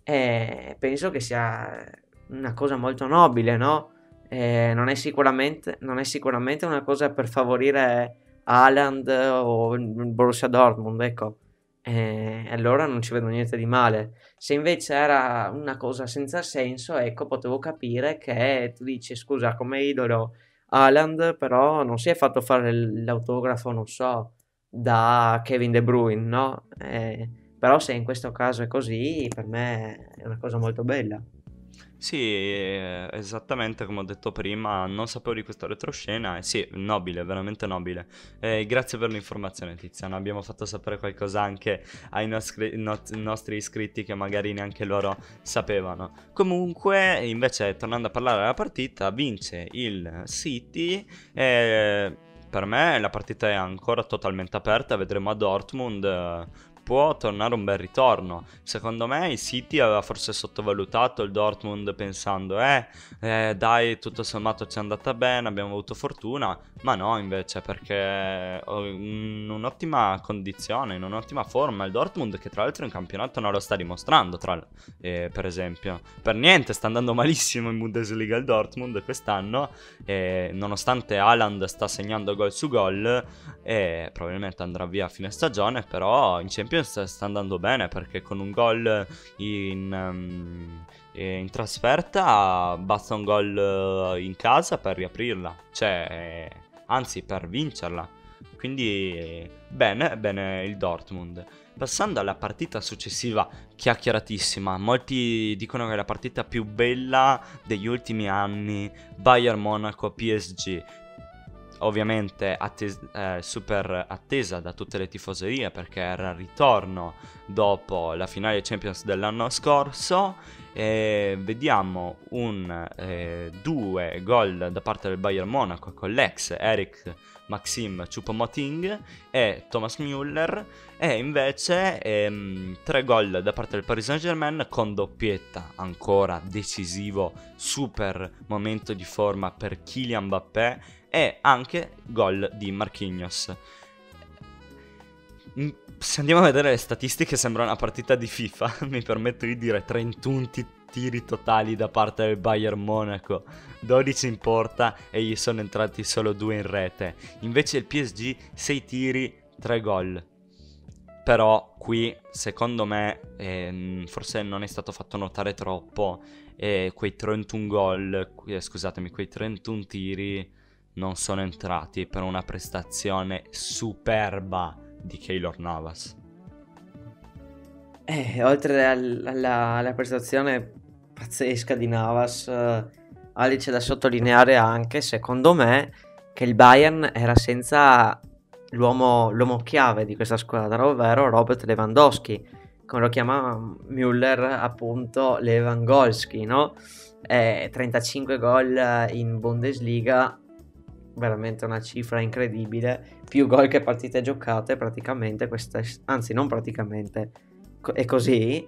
e penso che sia una cosa molto nobile, no? Non è sicuramente una cosa per favorire Haaland o il Borussia Dortmund, ecco. Allora non ci vedo niente di male. Se invece era una cosa senza senso, ecco, potevo capire che tu dici, scusa, come idolo Haaland, però non si è fatto fare l'autografo, non so, da Kevin De Bruyne, no? Però se in questo caso è così, per me è una cosa molto bella. Sì, esattamente come ho detto prima, non sapevo di questa retroscena e sì, nobile, veramente nobile. Grazie per l'informazione, Tiziano, abbiamo fatto sapere qualcosa anche ai nostri iscritti che magari neanche loro sapevano. Comunque, invece, tornando a parlare della partita, vince il City e per me la partita è ancora totalmente aperta, vedremo a Dortmund. Può tornare un bel ritorno. Secondo me il City aveva forse sottovalutato il Dortmund pensando dai, tutto sommato ci è andata bene, abbiamo avuto fortuna, ma no invece, perché in un'ottima condizione, in un'ottima forma il Dortmund, che tra l'altro in campionato non lo sta dimostrando, per esempio per niente sta andando malissimo in Bundesliga il Dortmund quest'anno, nonostante Haaland sta segnando gol su gol e probabilmente andrà via a fine stagione, però in Champions sta andando bene, perché con un gol in trasferta basta un gol in casa per riaprirla, cioè anzi per vincerla. Quindi bene, bene il Dortmund. Passando alla partita successiva, chiacchieratissima, molti dicono che è la partita più bella degli ultimi anni, Bayern Monaco PSG. Ovviamente super attesa da tutte le tifoserie, perché era il ritorno dopo la finale Champions dell'anno scorso. Vediamo due gol da parte del Bayern Monaco con l'ex Eric Maxim Choupo-Moting e Thomas Müller, e invece 3 gol da parte del Paris Saint-Germain con doppietta, ancora decisivo, super momento di forma per Kylian Mbappé e anche gol di Marquinhos. Se andiamo a vedere le statistiche sembra una partita di FIFA, mi permetto di dire 31 tiri totali da parte del Bayern Monaco, 12 in porta e gli sono entrati solo 2 in rete. Invece il PSG 6 tiri, 3 gol. Però qui secondo me forse non è stato fatto notare troppo, quei 31 gol, scusatemi, quei 31 tiri non sono entrati per una prestazione superba di Keylor Navas. Oltre alla prestazione pazzesca di Navas, Ali, c'è da sottolineare anche, secondo me, che il Bayern era senza l'uomo chiave di questa squadra, ovvero Robert Lewandowski, come lo chiama Müller, appunto Lewandowski, no? 35 gol in Bundesliga, veramente una cifra incredibile, più gol che partite giocate praticamente, anzi non praticamente, è così.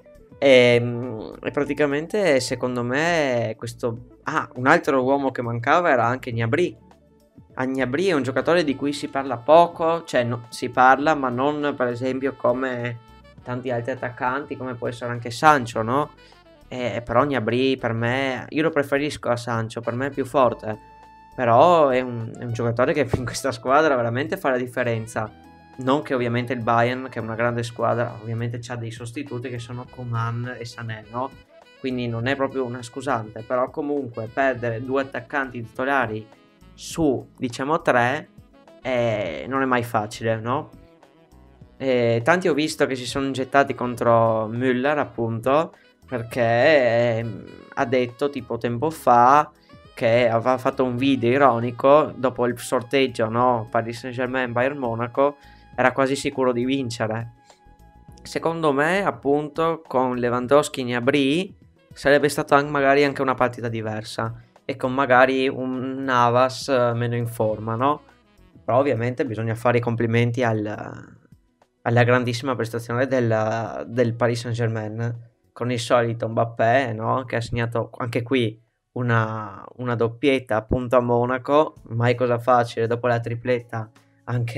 E praticamente secondo me questo... un altro uomo che mancava era anche Gnabry. Gnabry è un giocatore di cui si parla poco, cioè si parla, ma non per esempio come tanti altri attaccanti, come può essere anche Sancho, no? Però Gnabry per me, io lo preferisco a Sancho, per me è più forte. Però è un giocatore che in questa squadra veramente fa la differenza. Non che ovviamente il Bayern, che è una grande squadra, ovviamente ha dei sostituti che sono Coman e Sané, no? Quindi non è proprio una scusante. Però comunque perdere 2 attaccanti titolari su, diciamo, 3 non è mai facile, no? Tanti ho visto che si sono ingettati contro Müller, appunto, perché ha detto tipo tempo fa che aveva fatto un video ironico dopo il sorteggio, no? Paris Saint-Germain Bayern Monaco, era quasi sicuro di vincere. Secondo me, appunto, con Lewandowski e Gnabry sarebbe stata magari anche una partita diversa, e con magari un Navas meno in forma, no? Però ovviamente bisogna fare i complimenti alla grandissima prestazione del Paris Saint-Germain, con il solito Mbappé, no? Che ha segnato anche qui una doppietta appunto a Monaco, mai cosa facile dopo la tripletta anche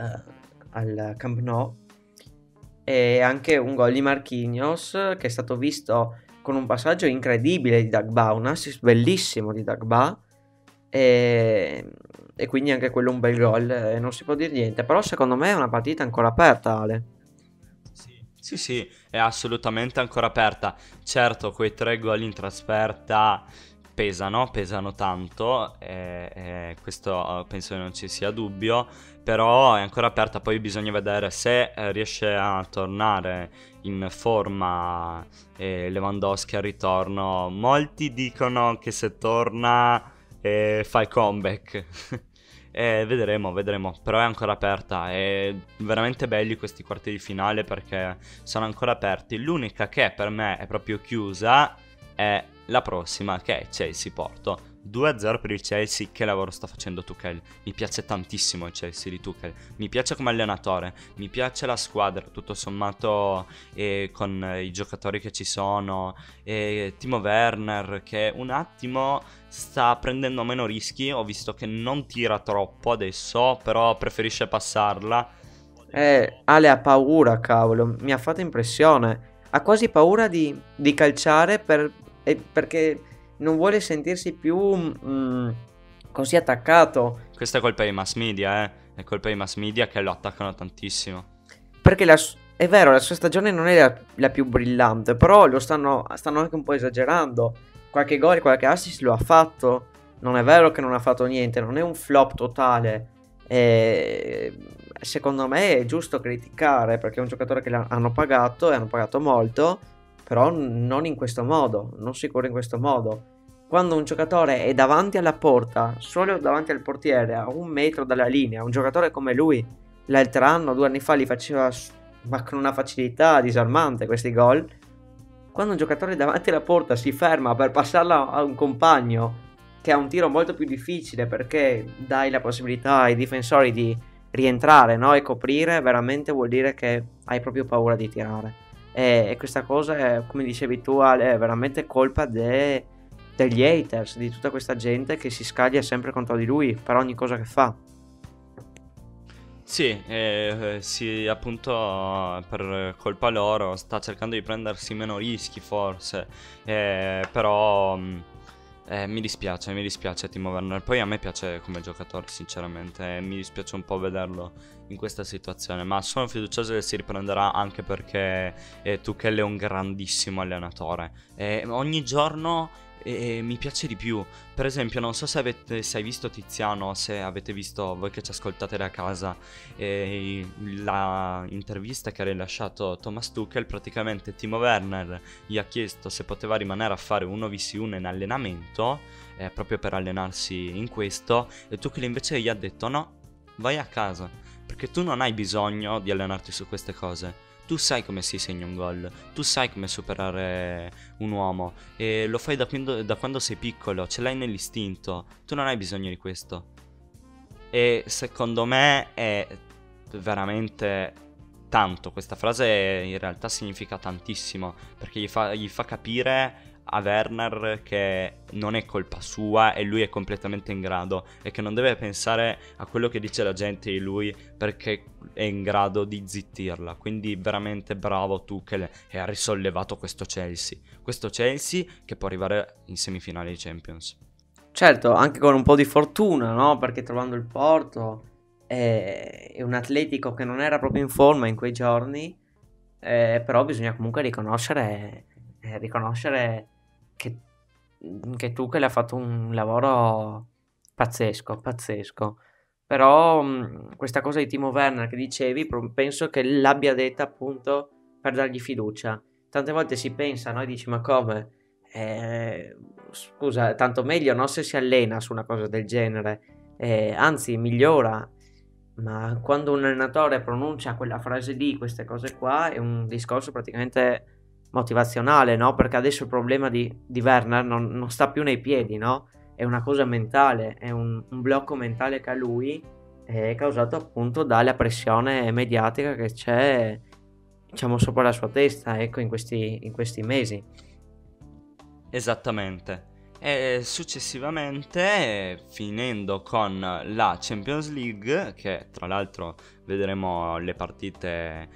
al Camp Nou, e anche un gol di Marquinhos che è stato visto con un passaggio incredibile di Dagba, un assist bellissimo di Dagba, e quindi anche quello un bel gol, non si può dire niente, però secondo me è una partita ancora aperta, Ale. Sì, sì, è assolutamente ancora aperta. Certo, quei 3 gol in trasferta pesano tanto, questo penso che non ci sia dubbio, però è ancora aperta, poi bisogna vedere se riesce a tornare in forma Lewandowski al ritorno. Molti dicono che se torna fa il comeback. Vedremo, però è ancora aperta. È veramente belli questi quarti di finale perché sono ancora aperti. L'unica che per me è proprio chiusa è la prossima, che è Chelsea-Porto. 2-0 per il Chelsea. Che lavoro sta facendo Tuchel? Mi piace tantissimo il Chelsea di Tuchel. Mi piace come allenatore, mi piace la squadra, tutto sommato, con i giocatori che ci sono, Timo Werner che un attimo sta prendendo meno rischi. Ho visto che non tira troppo adesso, però preferisce passarla. Ale ha paura, cavolo, mi ha fatto impressione. Ha quasi paura di calciare perché non vuole sentirsi più così attaccato. Questa è colpa dei mass media, è colpa dei mass media che lo attaccano tantissimo. Perché è vero, la sua stagione non è la più brillante, però stanno anche un po' esagerando. Qualche gol, qualche assist lo ha fatto. Non è vero che non ha fatto niente, non è un flop totale. Secondo me è giusto criticare perché è un giocatore che hanno pagato e hanno pagato molto, però non in questo modo, non sicuro in questo modo. Quando un giocatore è davanti alla porta, solo davanti al portiere, a 1 metro dalla linea, un giocatore come lui, l'altro anno, 2 anni fa, li faceva ma con una facilità disarmante questi gol. Quando un giocatore davanti alla porta si ferma per passarla a un compagno che ha un tiro molto più difficile perché dai la possibilità ai difensori di rientrare, no? E coprire, veramente vuol dire che hai proprio paura di tirare. E questa cosa è, come dicevi tu, Ale, è veramente colpa degli haters, di tutta questa gente che si scaglia sempre contro di lui per ogni cosa che fa. Sì, sì, appunto per colpa loro sta cercando di prendersi meno rischi forse, però mi dispiace Timo Werner. Poi a me piace come giocatore sinceramente, mi dispiace un po' vederlo in questa situazione, ma sono fiducioso che si riprenderà anche perché Tuchel è un grandissimo allenatore, ogni giorno mi piace di più. Per esempio, non so se hai visto Tiziano, se avete visto voi che ci ascoltate da casa, la intervista che ha rilasciato Thomas Tuchel. Praticamente Timo Werner gli ha chiesto se poteva rimanere a fare 1v1 in allenamento, proprio per allenarsi in questo, e Tuchel invece gli ha detto no, vai a casa, perché tu non hai bisogno di allenarti su queste cose. Tu sai come si segna un gol, tu sai come superare un uomo e lo fai da quando sei piccolo, ce l'hai nell'istinto, tu non hai bisogno di questo. E secondo me è veramente tanto, questa frase in realtà significa tantissimo, perché gli fa capire a Werner che non è colpa sua e lui è completamente in grado e che non deve pensare a quello che dice la gente di lui perché è in grado di zittirla. Quindi veramente bravo Tuchel, e ha risollevato questo Chelsea che può arrivare in semifinale di Champions. Certo, anche con un po' di fortuna, no? Perché trovando il Porto è un Atletico che non era proprio in forma in quei giorni, però bisogna comunque riconoscere che Tuchel ha fatto un lavoro pazzesco. Però questa cosa di Timo Werner che dicevi, penso che l'abbia detta appunto per dargli fiducia. Tante volte si pensa, no? E dici, ma come? Scusa, tanto meglio, no? Se si allena su una cosa del genere. Anzi, migliora. Ma quando un allenatore pronuncia quella frase lì, queste cose qua, è un discorso praticamente motivazionale, no? Perché adesso il problema di Werner non sta più nei piedi, no? È una cosa mentale, è un blocco mentale che ha lui, è causato appunto dalla pressione mediatica che c'è, diciamo, sopra la sua testa, ecco, in questi mesi. Esattamente. E successivamente, finendo con la Champions League, che tra l'altro vedremo le partite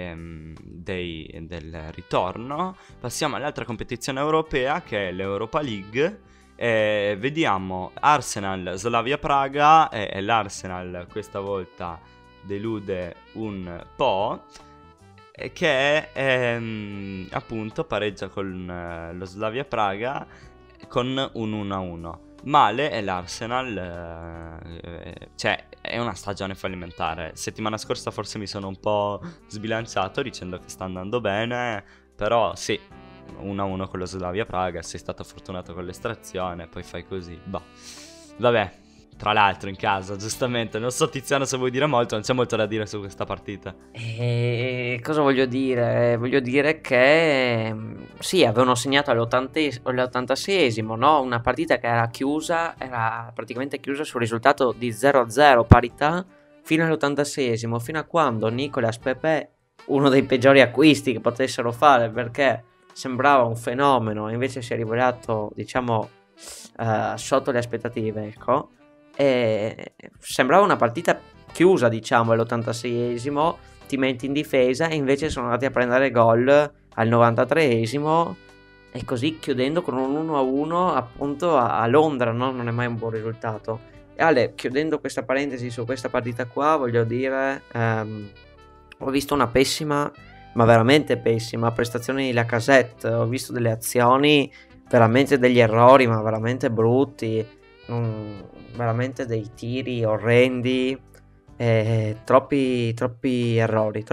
del ritorno, passiamo all'altra competizione europea che è l'Europa League. E vediamo Arsenal, Slavia Praga, e l'Arsenal questa volta delude un po', che appunto pareggia con lo Slavia Praga con un 1-1. Male è l'Arsenal, cioè è una stagione fallimentare. Settimana scorsa forse mi sono un po' sbilanciato dicendo che sta andando bene, però sì, 1-1 con lo Slavia Praga, sei stato fortunato con l'estrazione, poi fai così, boh. Vabbè, tra l'altro in casa, giustamente, non so Tiziano se vuoi dire molto, non c'è molto da dire su questa partita. E cosa voglio dire? Voglio dire che sì, avevano segnato all'86esimo, no? Una partita che era praticamente chiusa sul risultato di 0-0, parità, fino all'86esimo, fino a quando Nicolas Pepe, uno dei peggiori acquisti che potessero fare, perché sembrava un fenomeno, invece si è rivelato, diciamo, sotto le aspettative, ecco. E sembrava una partita chiusa, diciamo, all'86esimo, ti metti in difesa e invece sono andati a prendere gol al 93esimo e così chiudendo con un 1-1 appunto a Londra, no? Non è mai un buon risultato. E Ale, chiudendo questa parentesi su questa partita qua, voglio dire, ho visto una pessima, ma veramente pessima prestazione di Lacazette, ho visto delle azioni, veramente degli errori, ma veramente brutti, veramente dei tiri orrendi, troppi errori.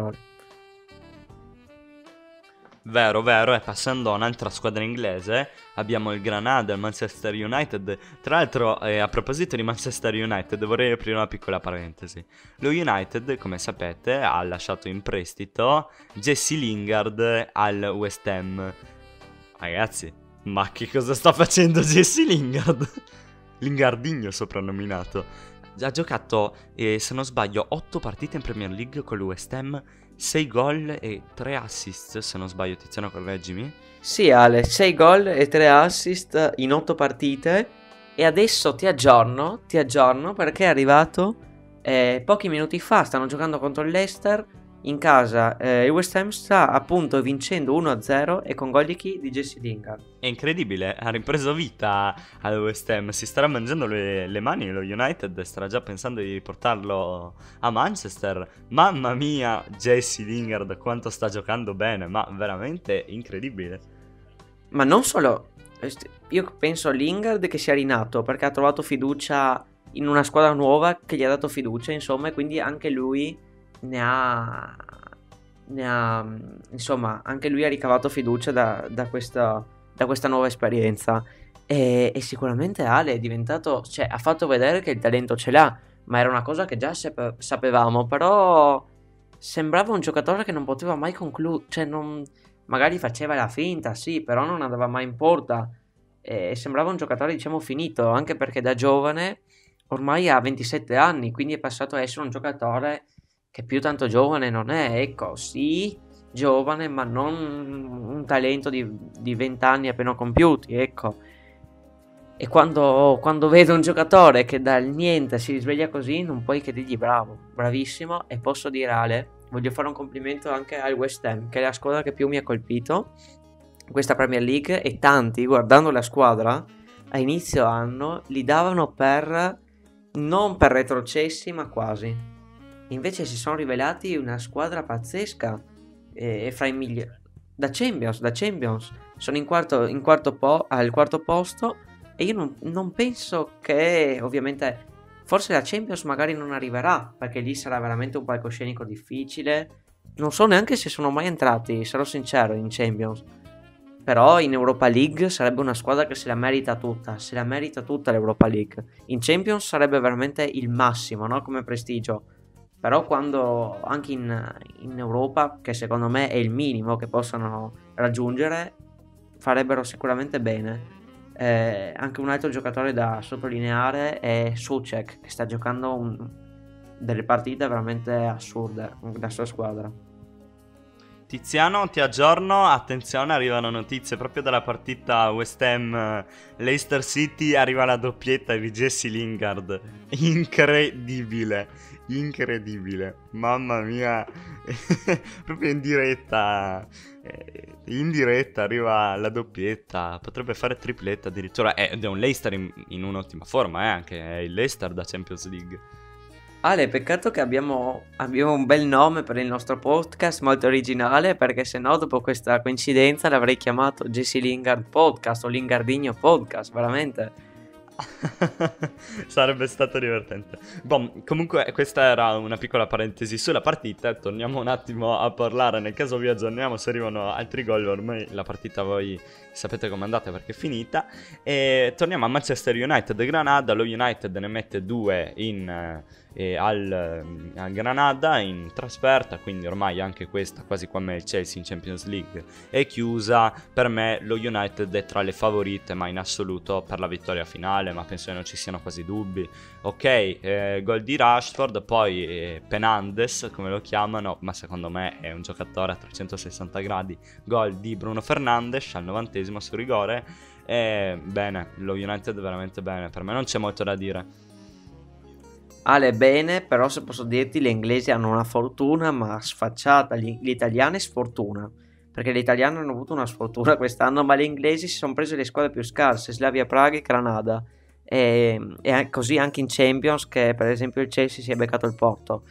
Vero, e passando a un'altra squadra inglese, abbiamo il Granada e il Manchester United. Tra l'altro, a proposito di Manchester United, vorrei aprire una piccola parentesi. Lo United, come sapete, ha lasciato in prestito Jesse Lingard al West Ham. Ragazzi, ma che cosa sta facendo Jesse Lingard? Lingardinho soprannominato. Ha giocato, se non sbaglio, 8 partite in Premier League con il West Ham, 6 gol e 3 assist, se non sbaglio. Tiziano, correggimi. Sì, Ale, 6 gol e 3 assist in 8 partite. E adesso ti aggiorno perché è arrivato pochi minuti fa. Stanno giocando contro il Leicester in casa. Il West Ham sta appunto vincendo 1-0 e con gol di chi? Di Jesse Lingard. È incredibile, ha ripreso vita al West Ham, si starà mangiando le mani lo United, starà già pensando di riportarlo a Manchester. Mamma mia, Jesse Lingard quanto sta giocando bene, ma veramente incredibile. Ma non solo, io penso a Lingard che sia rinato perché ha trovato fiducia in una squadra nuova che gli ha dato fiducia, insomma, e quindi anche lui insomma, anche lui ha ricavato fiducia da questa nuova esperienza. E sicuramente Ale è diventato, cioè, ha fatto vedere che il talento ce l'ha, ma era una cosa che già sapevamo, però sembrava un giocatore che non poteva mai concludere, cioè magari faceva la finta, sì, però non andava mai in porta. E sembrava un giocatore, diciamo, finito, anche perché da giovane ormai ha 27 anni, quindi è passato a essere un giocatore che più tanto giovane non è, ecco, sì, giovane, ma non un talento di 20 anni appena compiuti, ecco. E quando vedo un giocatore che dal niente si risveglia così, non puoi che dirgli bravo, bravissimo. E posso dire, Ale, voglio fare un complimento anche al West Ham, che è la squadra che più mi ha colpito in questa Premier League, e tanti, guardando la squadra, a inizio anno li davano non per retrocessi, ma quasi. Invece si sono rivelati una squadra pazzesca, e fra i migliori da Champions. Sono al quarto posto, e io non penso che, ovviamente, forse la Champions magari non arriverà, perché lì sarà veramente un palcoscenico difficile. Non so neanche se sono mai entrati, sarò sincero, in Champions. Però in Europa League sarebbe una squadra che se la merita tutta l'Europa League. In Champions sarebbe veramente il massimo, no? Come prestigio. Però quando anche in Europa, che secondo me è il minimo che possano raggiungere, farebbero sicuramente bene. Anche un altro giocatore da sottolineare è Souček, che sta giocando delle partite veramente assurde con la sua squadra. Tiziano, ti aggiorno, attenzione, arrivano notizie proprio dalla partita West Ham Leicester City, arriva la doppietta di Jesse Lingard, incredibile, mamma mia, proprio in diretta arriva la doppietta, potrebbe fare tripletta addirittura, ed è un Leicester in un'ottima forma, anche è il Leicester da Champions League. Ale, peccato che abbiamo un bel nome per il nostro podcast, molto originale, perché se no dopo questa coincidenza l'avrei chiamato Jesse Lingard Podcast o Lingardinho Podcast, veramente. Sarebbe stato divertente. Boh, comunque questa era una piccola parentesi sulla partita. Torniamo un attimo a parlare, nel caso vi aggiorniamo se arrivano altri gol. Ormai la partita voi sapete com'è andata perché è finita. E torniamo a Manchester United e Granada. Lo United ne mette 2 al Granada in trasferta, quindi ormai anche questa, quasi come il Chelsea in Champions League, è chiusa. Per me lo United è tra le favorite, ma in assoluto per la vittoria finale, ma penso che non ci siano quasi dubbi. Ok, gol di Rashford, poi Penandes come lo chiamano, ma secondo me è un giocatore a 360 gradi. Gol di Bruno Fernandes al 90esimo su rigore. Bene, lo United veramente bene, per me non c'è molto da dire. Ale, bene, però se posso dirti, gli inglesi hanno una fortuna ma sfacciata, gli italiani sfortuna, perché gli italiani hanno avuto una sfortuna quest'anno, ma gli inglesi si sono presi le squadre più scarse, Slavia Praga e Granada, e così anche in Champions, che per esempio il Chelsea si è beccato il Porto.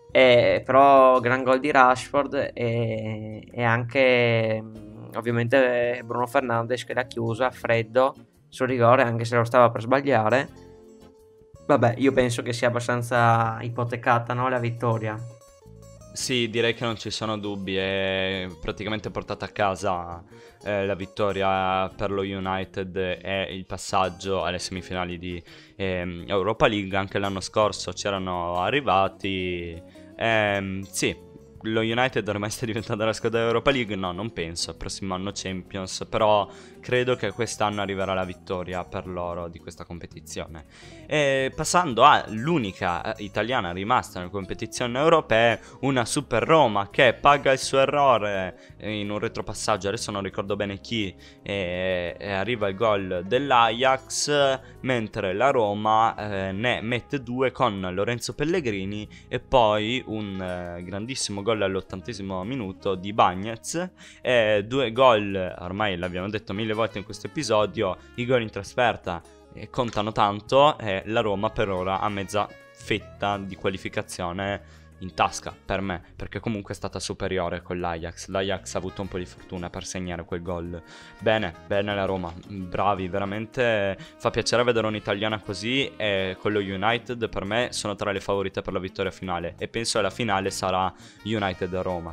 Però gran gol di Rashford e anche ovviamente Bruno Fernandes che l'ha chiusa a freddo sul rigore, anche se lo stava per sbagliare. Vabbè, io penso che sia abbastanza ipotecata, no, la vittoria. Sì, direi che non ci sono dubbi, è praticamente portata a casa la vittoria per lo United e il passaggio alle semifinali di Europa League. Anche l'anno scorso c'erano arrivati, sì. Lo United ormai sta diventando la squadra dell'Europa League? No, non penso, il prossimo anno Champions, però credo che quest'anno arriverà la vittoria per loro di questa competizione. E passando all'unica italiana rimasta nelle competizioni europee, una Super Roma che paga il suo errore in un retropassaggio, adesso non ricordo bene chi, e arriva il gol dell'Ajax, mentre la Roma ne mette 2 con Lorenzo Pellegrini e poi un grandissimo gol all'80esimo minuto di Bagnez. 2 gol, ormai l'abbiamo detto 1000 volte in questo episodio, i gol in trasferta contano tanto e la Roma per ora ha mezza fetta di qualificazione in tasca per me, perché comunque è stata superiore con l'Ajax. L'Ajax ha avuto un po' di fortuna per segnare quel gol. Bene la Roma, bravi, veramente fa piacere vedere un'italiana così, e con lo United per me sono tra le favorite per la vittoria finale e penso che la finale sarà United-Roma.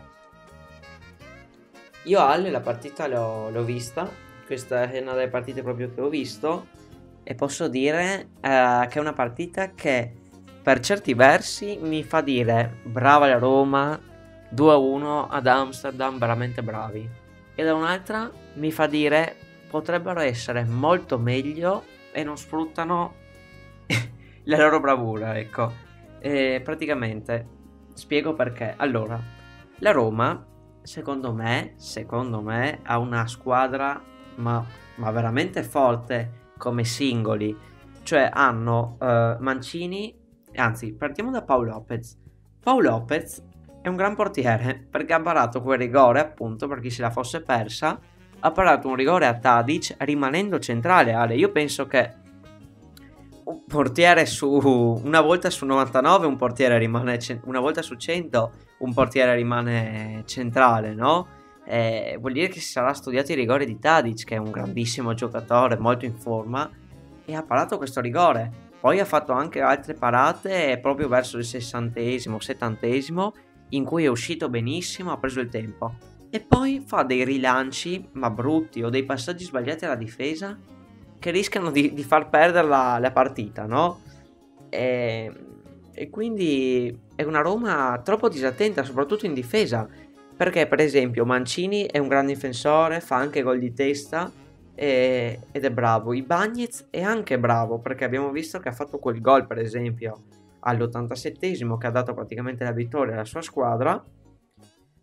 Io Ale la partita l'ho vista, questa è una delle partite proprio che ho visto, e posso dire che è una partita che per certi versi mi fa dire brava la Roma, 2-1 ad Amsterdam, veramente bravi, e da un'altra mi fa dire potrebbero essere molto meglio e non sfruttano la loro bravura, ecco. Praticamente spiego perché. Allora, la Roma secondo me ha una squadra ma veramente forte come singoli, cioè hanno Mancini, anzi partiamo da Pau Lopez. Pau Lopez è un gran portiere perché ha parato quel rigore, appunto, per chi se la fosse persa, ha parato un rigore a Tadic rimanendo centrale. Ale, io penso che un portiere una volta su 99 un portiere rimane una volta su 100 un portiere rimane centrale, no? Vuol dire che si sarà studiato i rigori di Tadic, che è un grandissimo giocatore, molto in forma, e ha parato questo rigore. Poi ha fatto anche altre parate proprio verso il 60esimo, 70esimo, in cui è uscito benissimo, ha preso il tempo. E poi fa dei rilanci, ma brutti, o dei passaggi sbagliati alla difesa, che rischiano di far perdere la partita, no? E quindi è una Roma troppo disattenta, soprattutto in difesa, perché per esempio Mancini è un gran difensore, fa anche gol di testa ed è bravo. Ibañez è anche bravo, perché abbiamo visto che ha fatto quel gol per esempio all'87esimo che ha dato praticamente la vittoria alla sua squadra,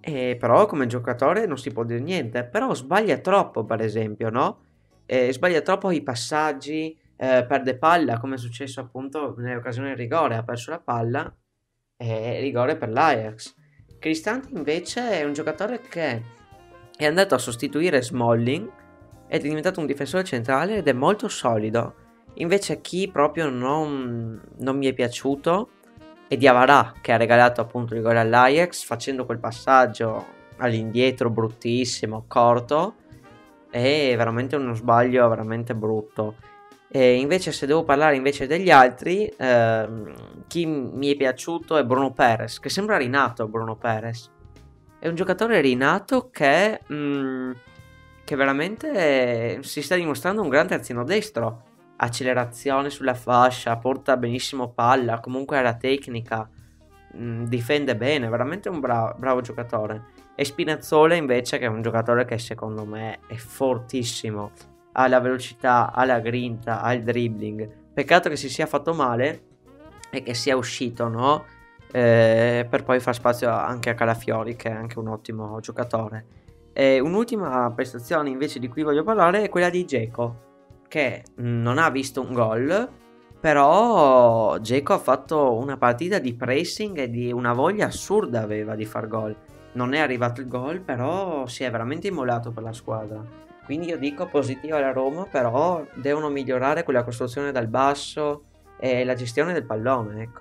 Però come giocatore non si può dire niente, però sbaglia troppo per esempio, no? Sbaglia troppo i passaggi, perde palla come è successo appunto nelle occasioni del rigore, ha perso la palla e rigore per l'Ajax. Cristante invece è un giocatore che è andato a sostituire Smalling ed è diventato un difensore centrale ed è molto solido. Invece chi proprio non mi è piaciuto è Diawara, che ha regalato appunto il gol all'Ajax facendo quel passaggio all'indietro bruttissimo, corto, è veramente uno sbaglio veramente brutto. E invece se devo parlare invece degli altri, chi mi è piaciuto è Bruno Perez, che sembra rinato Bruno Perez. È un giocatore rinato che veramente si sta dimostrando un gran terzino destro. Accelerazione sulla fascia, porta benissimo palla, comunque ha la tecnica, difende bene, veramente un bravo giocatore. E Spinazzola invece che è un giocatore che secondo me è fortissimo, ha la velocità, ha la grinta, ha il dribbling. Peccato che si sia fatto male e che sia uscito, no? Per poi far spazio anche a Calafiori, che è anche un ottimo giocatore. E un'ultima prestazione invece di cui voglio parlare è quella di Dzeko, che non ha visto un gol, però Dzeko ha fatto una partita di pressing e di una voglia assurda aveva di far gol. Non è arrivato il gol, però si è veramente immolato per la squadra. Quindi io dico positiva alla Roma, però devono migliorare quella costruzione dal basso e la gestione del pallone, ecco.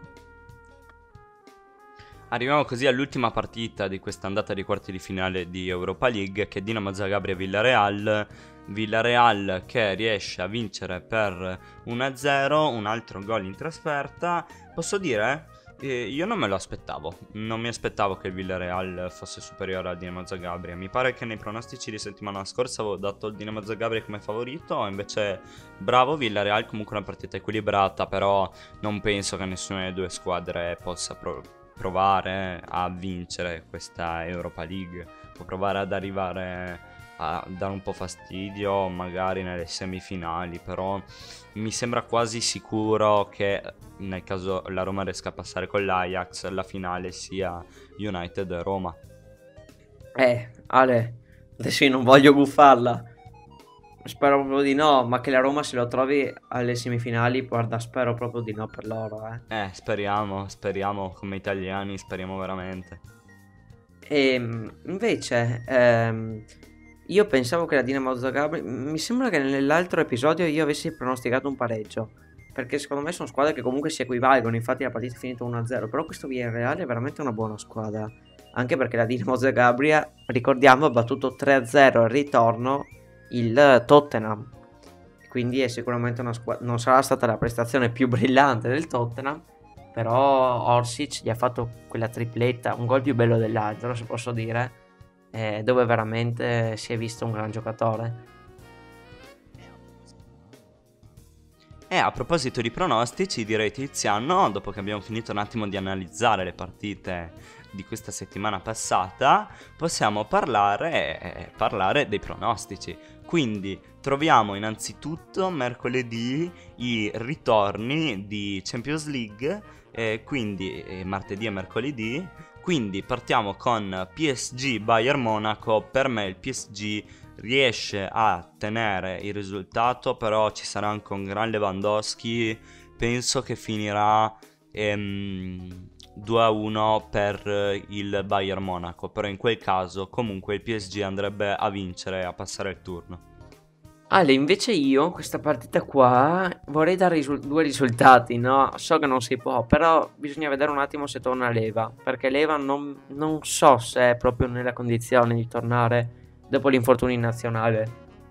Arriviamo così all'ultima partita di questa andata di quarti di finale di Europa League, che è Dinamo Zagabria-Villareal. Villareal che riesce a vincere per 1-0, un altro gol in trasferta. Posso dire, io non me lo aspettavo, non mi aspettavo che il Villareal fosse superiore al Dinamo Zagabria. Mi pare che nei pronostici di settimana scorsa avevo dato il Dinamo Zagabria come favorito, invece bravo Villareal, comunque una partita equilibrata, però non penso che nessuna delle due squadre possa provare a vincere questa Europa League. Può provare ad arrivare a dare un po' fastidio magari nelle semifinali, però mi sembra quasi sicuro che nel caso la Roma riesca a passare con l'Ajax, la finale sia United-Roma. Ale, adesso io non voglio buffarla, spero proprio di no, ma che la Roma se lo trovi alle semifinali, guarda, spero proprio di no per loro, Speriamo come italiani, speriamo veramente. E invece, io pensavo che la Dinamo Zagabria, mi sembra che nell'altro episodio io avessi pronosticato un pareggio, perché secondo me sono squadre che comunque si equivalgono, infatti la partita è finita 1-0, però questo Villarreal è veramente una buona squadra, anche perché la Dinamo Zagabria, ricordiamo, ha battuto 3-0 al ritorno il Tottenham, quindi è sicuramente una squadra, non sarà stata la prestazione più brillante del Tottenham, però Orsic gli ha fatto quella tripletta, un gol più bello dell'altro, se posso dire, dove veramente si è visto un gran giocatore. E a proposito di pronostici, direi Tiziano, dopo che abbiamo finito un attimo di analizzare le partite di questa settimana passata, possiamo parlare dei pronostici. Quindi troviamo innanzitutto mercoledì i ritorni di Champions League, quindi martedì e mercoledì. Quindi partiamo con PSG Bayern Monaco. Per me il PSG riesce a tenere il risultato, però ci sarà anche un gran Lewandowski. Penso che finirà 2-1 per il Bayern Monaco, però in quel caso comunque il PSG andrebbe a vincere e a passare il turno. Ale, invece io questa partita qua vorrei dare due risultati, no? So che non si può, però bisogna vedere un attimo se torna Leva, perché Leva non so se è proprio nella condizione di tornare dopo l'infortunio in nazionale.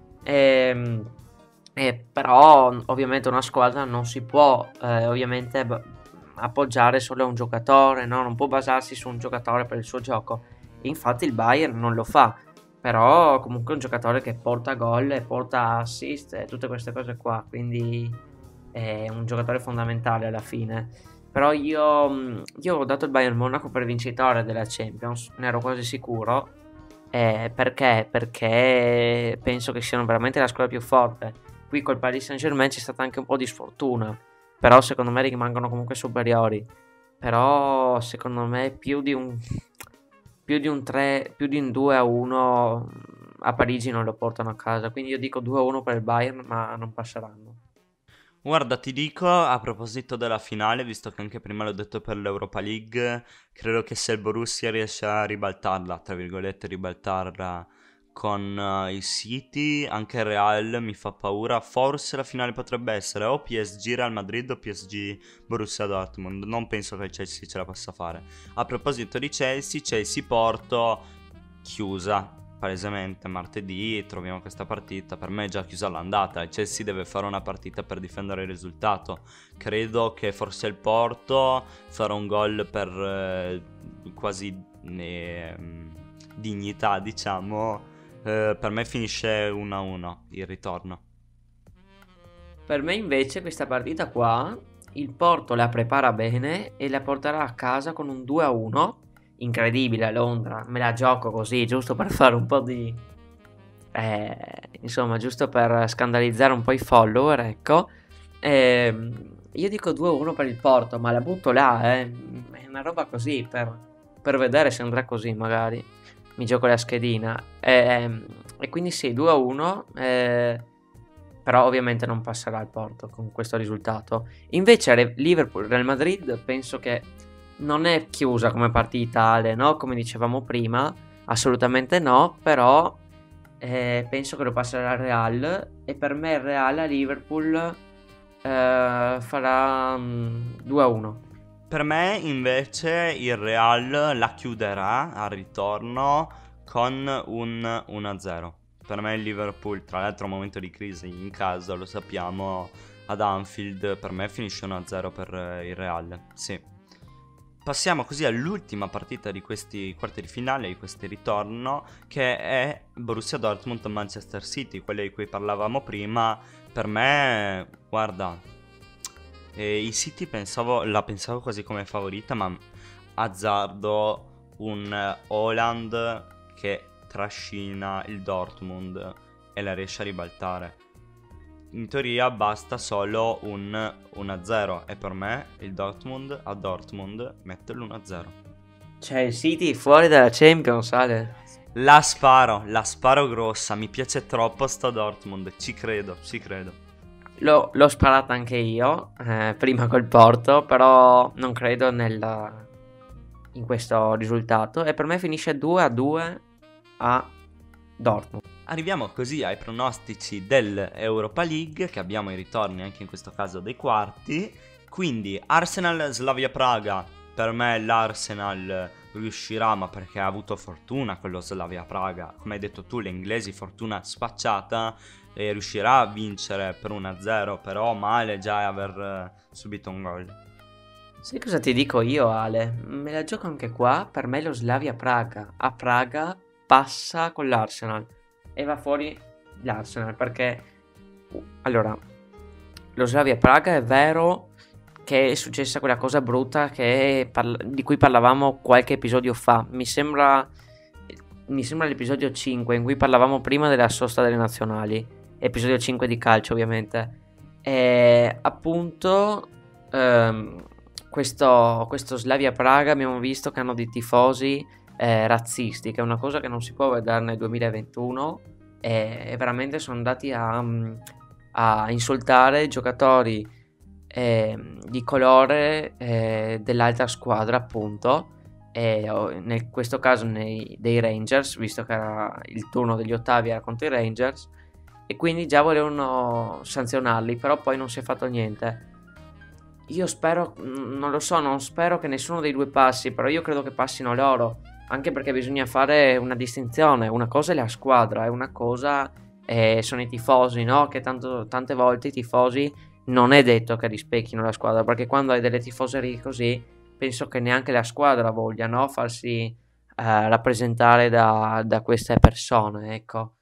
Però ovviamente una squadra non si può ovviamente appoggiare solo a un giocatore, no? Non può basarsi su un giocatore per il suo gioco. Infatti il Bayern non lo fa. Però comunque è un giocatore che porta gol e porta assist e tutte queste cose qua, quindi è un giocatore fondamentale alla fine. Però io ho dato il Bayern Monaco per vincitore della Champions, ne ero quasi sicuro. Perché? Perché penso che siano veramente la squadra più forte. Qui col Paris Saint-Germain c'è stata anche un po' di sfortuna, però secondo me rimangono comunque superiori. Però secondo me più di un più di un 2-1 a Parigi non lo portano a casa, quindi io dico 2-1 per il Bayern, ma non passeranno. Guarda, ti dico a proposito della finale, visto che anche prima l'ho detto per l'Europa League, credo che se il Borussia riesce a ribaltarla, tra virgolette, ribaltarla con il City, anche il Real mi fa paura. Forse la finale potrebbe essere o PSG Real Madrid o PSG Borussia Dortmund. Non penso che il Chelsea ce la possa fare. A proposito di Chelsea Porto chiusa. Palesemente martedì troviamo questa partita, per me è già chiusa l'andata, il Chelsea deve fare una partita per difendere il risultato, credo che forse il Porto farà un gol per quasi dignità, diciamo, per me finisce 1-1 il ritorno. Per me invece questa partita qua, il Porto la prepara bene e la porterà a casa con un 2-1. Incredibile a Londra, me la gioco così, giusto per fare un po' di... insomma, giusto per scandalizzare un po' i follower, ecco. Io dico 2-1 per il Porto, ma la butto là, è una roba così, per vedere se andrà così magari. Mi gioco la schedina. E quindi sì, 2-1, però ovviamente non passerà il Porto con questo risultato. Invece Liverpool-Real Madrid penso che non è chiusa come partita, Ale, no? Come dicevamo prima, assolutamente no, però penso che lo passerà il Real e per me il Real a Liverpool farà 2-1. Per me invece il Real la chiuderà al ritorno con un 1-0. Per me il Liverpool, tra l'altro, è un momento di crisi in casa, lo sappiamo, ad Anfield, per me finisce 1-0 per il Real, sì. Passiamo così all'ultima partita di questi quarti di finale, di questo ritorno, che è Borussia Dortmund-Manchester City, quella di cui parlavamo prima. Per me, guarda, il City la pensavo quasi come favorita, ma azzardo un Haaland che trascina il Dortmund e la riesce a ribaltare. In teoria basta solo un 1-0 e per me il Dortmund a Dortmund mette l'1-0. Cioè il City fuori dalla Champions, Ale. La sparo grossa, mi piace troppo sto Dortmund, ci credo. L'ho sparata anche io, prima col Porto, però non credo in questo risultato e per me finisce 2-2 a Dortmund. Arriviamo così ai pronostici dell'Europa League, che abbiamo i ritorni anche in questo caso dei quarti. Quindi Arsenal-Slavia Praga, per me l'Arsenal riuscirà, ma perché ha avuto fortuna con lo Slavia Praga, come hai detto tu, le inglesi, fortuna spacciata, e riuscirà a vincere per 1-0, però male già aver subito un gol. Sai cosa ti dico io, Ale? Me la gioco anche qua, per me lo Slavia Praga a Praga passa con l'Arsenal e va fuori l'Arsenal perché allora lo Slavia Praga è vero che è successa quella cosa brutta di cui parlavamo qualche episodio fa, mi sembra l'episodio 5 in cui parlavamo prima della sosta delle nazionali, episodio 5 di calcio ovviamente, e appunto questo Slavia Praga abbiamo visto che hanno dei tifosi razzisti, che è una cosa che non si può vedere nel 2021 e veramente sono andati a insultare giocatori di colore dell'altra squadra appunto, in questo caso dei Rangers, visto che era il turno degli ottavi era contro i Rangers e quindi già volevano sanzionarli, però poi non si è fatto niente. Io spero, non lo so, non spero che nessuno dei due passi, però io credo che passino loro, anche perché bisogna fare una distinzione. Una cosa è la squadra e una cosa sono i tifosi, no? Che tante volte i tifosi non è detto che rispecchino la squadra, perché quando hai delle tifoserie così penso che neanche la squadra voglia, no? Farsi rappresentare da queste persone, ecco.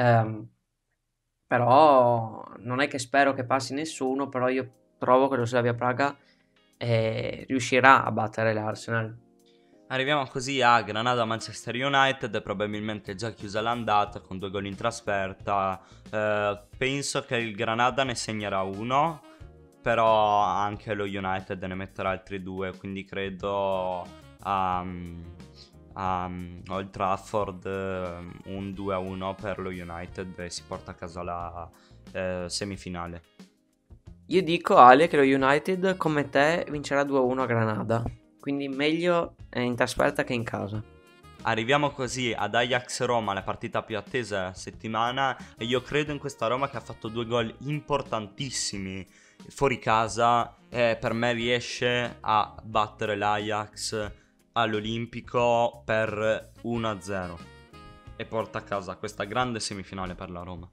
Però non è che spero che passi nessuno, però io trovo che lo Slavia Praga riuscirà a battere l'Arsenal. Arriviamo così a Granada-Manchester United, probabilmente già chiusa l'andata con 2 gol in trasferta. Penso che il Granada ne segnerà uno, però anche lo United ne metterà altri 2, quindi credo a a Old Trafford, un 2-1 per lo United e si porta a casa la semifinale. Io dico, Ale, che lo United, come te, vincerà 2-1 a Granada. Quindi meglio in trasferta che in casa. Arriviamo così ad Ajax Roma, la partita più attesa della settimana, e io credo in questa Roma che ha fatto 2 gol importantissimi fuori casa e per me riesce a battere l'Ajax all'Olimpico per 1-0 e porta a casa questa grande semifinale per la Roma.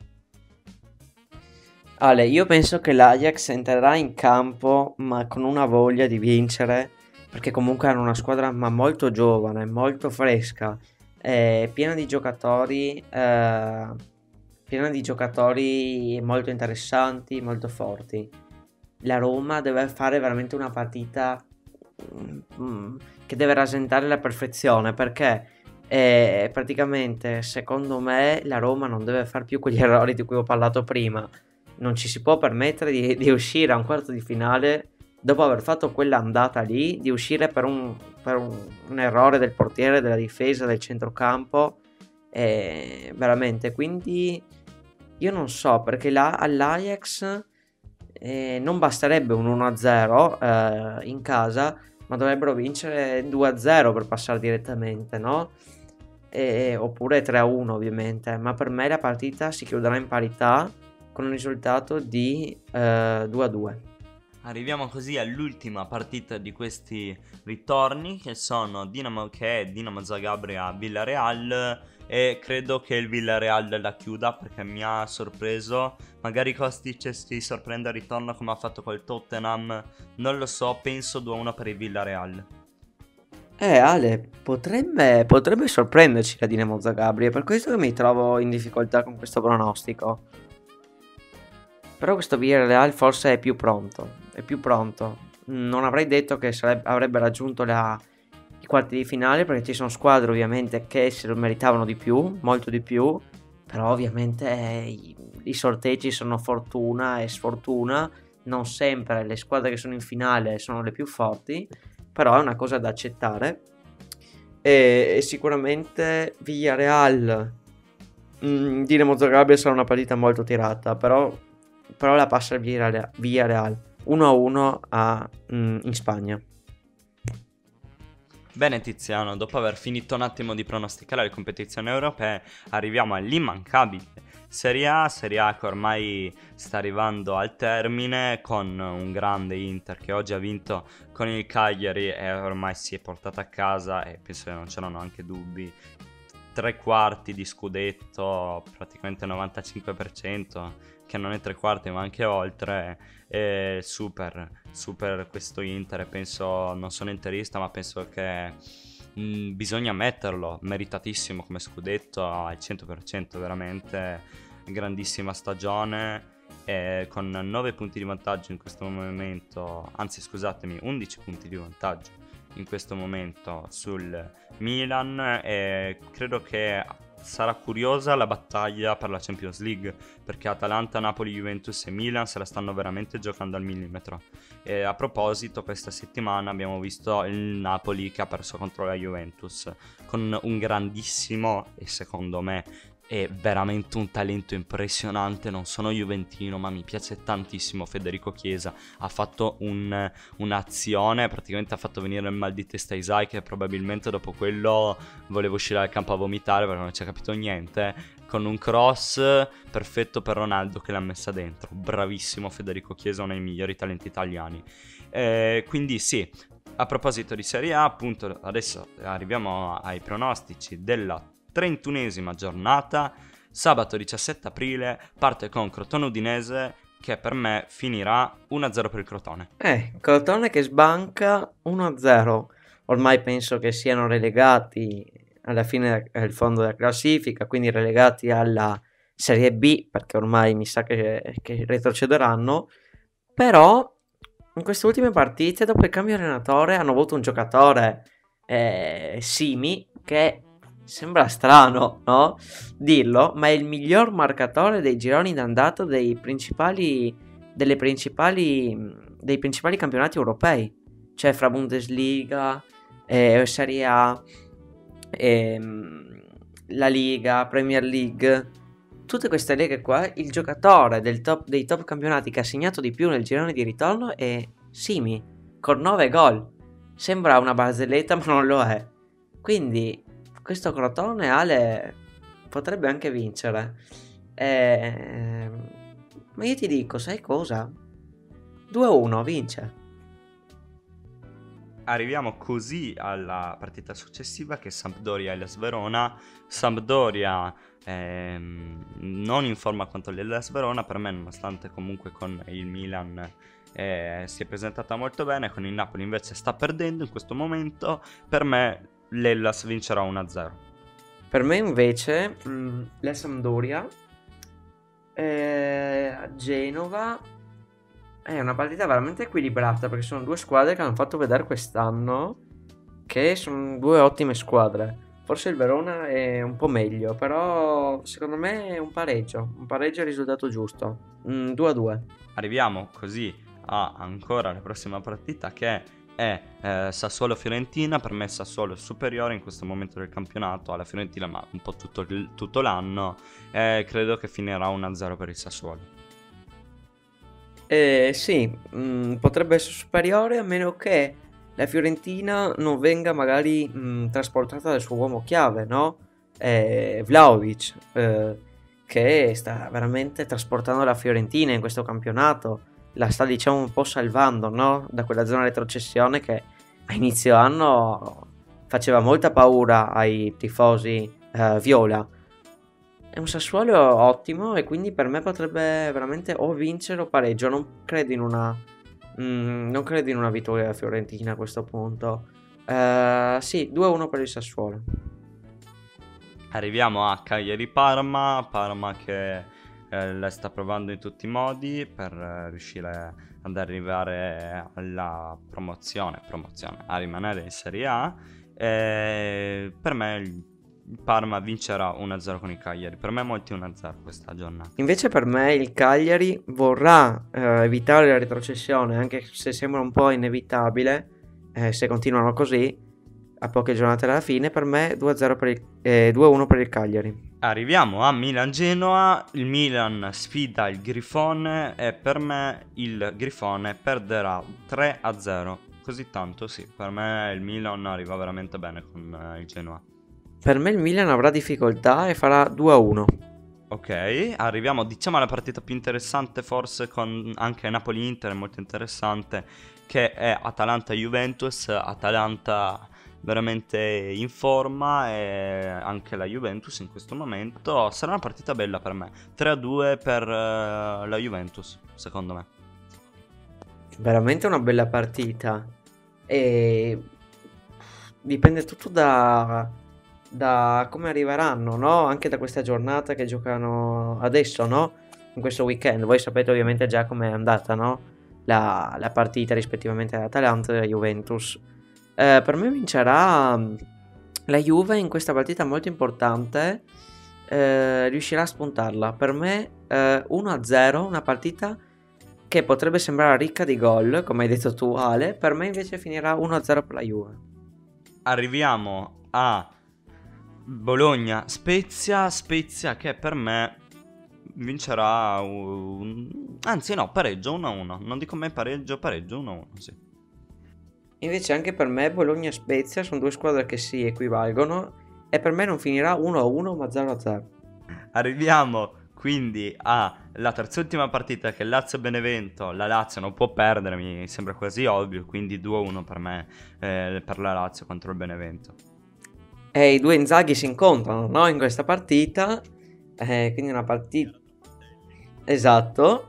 Ale, io penso che l'Ajax entrerà in campo ma con una voglia di vincere, perché comunque hanno una squadra ma molto giovane, molto fresca, piena di giocatori molto interessanti, molto forti. La Roma deve fare veramente una partita che deve rasentare la perfezione, perché praticamente secondo me la Roma non deve fare più quegli errori di cui ho parlato prima. Non ci si può permettere di uscire a un quarto di finale dopo aver fatto quella andata lì, di uscire per un errore del portiere, della difesa, del centrocampo, veramente. Quindi io non so, perché all'Ajax non basterebbe un 1-0 in casa, ma dovrebbero vincere 2-0 per passare direttamente, no? Oppure 3-1 ovviamente, ma per me la partita si chiuderà in parità con un risultato di 2-2. Arriviamo così all'ultima partita di questi ritorni, che sono Dinamo Zagabria Villarreal, e credo che il Villarreal la chiuda perché mi ha sorpreso. Magari Kostic si sorprende al ritorno come ha fatto col Tottenham, non lo so, penso 2-1 per il Villarreal. Ale, potrebbe sorprenderci la Dinamo Zagabria, è per questo che mi trovo in difficoltà con questo pronostico. Però questo Villarreal forse è più pronto. Non avrei detto che avrebbe raggiunto i quarti di finale, perché ci sono squadre ovviamente che se lo meritavano di più, molto di più. Però ovviamente i sorteggi sono fortuna e sfortuna. Non sempre le squadre che sono in finale sono le più forti, però è una cosa da accettare. E sicuramente Villarreal Dinamo Zagabria sarà una partita molto tirata, però la passa il Villarreal 1-1 in Spagna. Bene Tiziano, dopo aver finito un attimo di pronosticare le competizioni europee, arriviamo all'immancabile Serie A che ormai sta arrivando al termine con un grande Inter che oggi ha vinto con il Cagliari e ormai si è portata a casa, e penso che non c'erano anche dubbi. 3/4 di scudetto, praticamente 95%, che non è 3/4 ma anche oltre. Super questo Inter, e penso, non sono interista ma penso che bisogna metterlo, meritatissimo come scudetto al 100%, veramente grandissima stagione, con 9 punti di vantaggio in questo momento, anzi scusatemi, 11 punti di vantaggio in questo momento sul Milan, e credo che sarà curiosa la battaglia per la Champions League, perché Atalanta, Napoli, Juventus e Milan se la stanno veramente giocando al millimetro. E a proposito, questa settimana abbiamo visto il Napoli che ha perso contro la Juventus con un grandissimo, e secondo me è veramente un talento impressionante. Non sono juventino ma mi piace tantissimo Federico Chiesa. Ha fatto un'azione, praticamente ha fatto venire il mal di testa a Isai, che probabilmente dopo quello voleva uscire dal campo a vomitare perché non ci ha capito niente, con un cross perfetto per Ronaldo che l'ha messa dentro. Bravissimo Federico Chiesa, uno dei migliori talenti italiani. Quindi sì, a proposito di Serie A, appunto adesso arriviamo ai pronostici della 31esima giornata. Sabato 17 aprile parte con Crotone Udinese, che per me finirà 1-0 per il Crotone. Crotone che sbanca 1-0. Ormai penso che siano relegati alla fine del fondo della classifica, quindi relegati alla Serie B, perché ormai mi sa che retrocederanno. Però in queste ultime partite, dopo il cambio allenatore, hanno avuto un giocatore, Simi, che sembra strano, no? Dirlo, ma è il miglior marcatore dei gironi d'andata dei principali campionati europei, cioè fra Bundesliga, Serie A, la Liga, Premier League, tutte queste leghe qua, il giocatore dei top campionati che ha segnato di più nel girone di ritorno è Simi, con 9 gol. Sembra una barzelletta, ma non lo è. Quindi questo Crotone, Ale, potrebbe anche vincere. Ma io ti dico, sai cosa? 2-1, vince. Arriviamo così alla partita successiva, che è Sampdoria e l'Hellas Verona. Sampdoria non in forma quanto l'Hellas Verona, per me, nonostante comunque con il Milan si è presentata molto bene, con il Napoli invece sta perdendo in questo momento. Per me l'Hellas vincerà 1-0. Per me invece la Sampdoria a Genova è una partita veramente equilibrata, perché sono due squadre che hanno fatto vedere quest'anno che sono due ottime squadre. Forse il Verona è un po' meglio, però secondo me è un pareggio è il risultato giusto. 2-2. Arriviamo così a ancora la prossima partita, che è Sassuolo-Fiorentina. Per me Sassuolo è superiore in questo momento del campionato alla Fiorentina, ma un po' tutto l'anno. Credo che finirà 1-0 per il Sassuolo. Sì, potrebbe essere superiore, a meno che la Fiorentina non venga magari trasportata dal suo uomo chiave, no? Vlahovic, che sta veramente trasportando la Fiorentina in questo campionato, la sta diciamo un po' salvando, no? Da quella zona retrocessione che a inizio anno faceva molta paura ai tifosi viola. È un Sassuolo ottimo e quindi per me potrebbe veramente o vincere o pareggio. Non credo in una vittoria della Fiorentina a questo punto. Sì, 2-1 per il Sassuolo. Arriviamo a Cagliari-Parma. Parma che la sta provando in tutti i modi per riuscire ad arrivare alla promozione, a rimanere in Serie A. Per me il Parma vincerà 1-0 con il Cagliari. Per me molti 1-0 questa giornata. Invece per me il Cagliari vorrà evitare la retrocessione, anche se sembra un po' inevitabile se continuano così a poche giornate dalla fine. Per me 2-1 per il Cagliari. Arriviamo a Milan-Genoa. Il Milan sfida il Grifone e per me il Grifone perderà 3-0. Così tanto sì, per me il Milan arriva veramente bene con il Genoa. Per me il Milan avrà difficoltà e farà 2-1. Ok, arriviamo diciamo alla partita più interessante, forse con anche Napoli-Inter, molto interessante, che è Atalanta-Juventus. Atalanta veramente in forma e anche la Juventus in questo momento. Sarà una partita bella per me. 3-2 per la Juventus, secondo me. Veramente una bella partita. E dipende tutto da come arriveranno, no? Anche da questa giornata che giocano adesso, no? In questo weekend. Voi sapete ovviamente già com'è andata, no? La partita rispettivamente dell'Atalanta e della Juventus. Per me vincerà la Juve in questa partita molto importante. Riuscirà a spuntarla. Per me 1-0, una partita che potrebbe sembrare ricca di gol, come hai detto tu, Ale. Per me invece finirà 1-0 per la Juve. Arriviamo a Bologna-Spezia. Spezia che per me vincerà anzi no, pareggio 1-1. Non dico mai pareggio 1-1, sì. Invece anche per me Bologna e Spezia sono due squadre che si equivalgono e per me non finirà 1-1 ma 0-0. Arriviamo quindi alla terz'ultima partita, che è Lazio-Benevento. La Lazio non può perdere, mi sembra quasi ovvio, quindi 2-1 per me per la Lazio contro il Benevento. E i due Inzaghi si incontrano, no? In questa partita, quindi una partita... Esatto.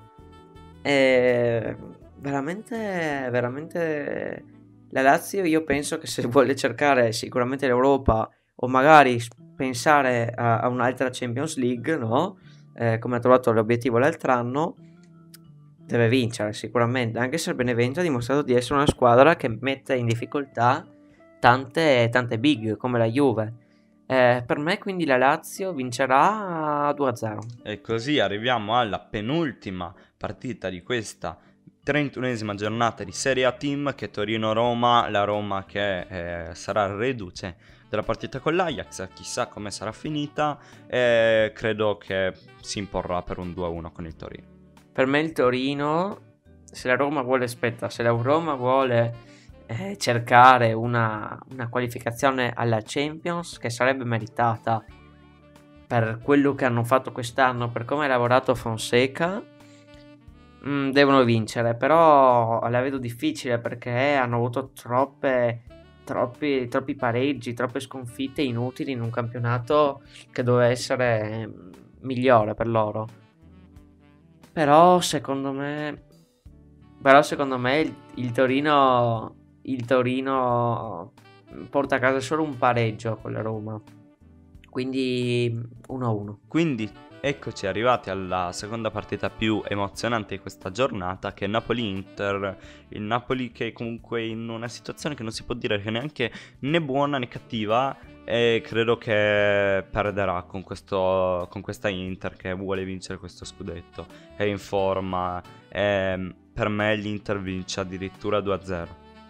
Veramente la Lazio, io penso che se vuole cercare sicuramente l'Europa o magari pensare a un'altra Champions League, no? Come ha trovato l'obiettivo l'altro anno, deve vincere sicuramente, anche se il Benevento ha dimostrato di essere una squadra che mette in difficoltà tante big come la Juve. Per me quindi la Lazio vincerà 2-0. E così arriviamo alla penultima partita di questa 31esima giornata di Serie A Team, che è Torino-Roma. La Roma che sarà reduce della partita con l'Ajax, chissà come sarà finita, e credo che si imporrà per un 2-1 con il Torino. Per me il Torino, se la Roma vuole cercare una qualificazione alla Champions, che sarebbe meritata per quello che hanno fatto quest'anno, per come ha lavorato Fonseca, devono vincere. Però la vedo difficile, perché hanno avuto troppi pareggi, troppe sconfitte inutili in un campionato che doveva essere migliore per loro. Però secondo me il Torino porta a casa solo un pareggio con la Roma. Quindi 1-1. Quindi eccoci arrivati alla seconda partita più emozionante di questa giornata, che è Napoli-Inter. Il Napoli che comunque è in una situazione che non si può dire che neanche né buona né cattiva, e credo che perderà con questa Inter che vuole vincere questo scudetto. È in forma, per me l'Inter vince addirittura 2-0.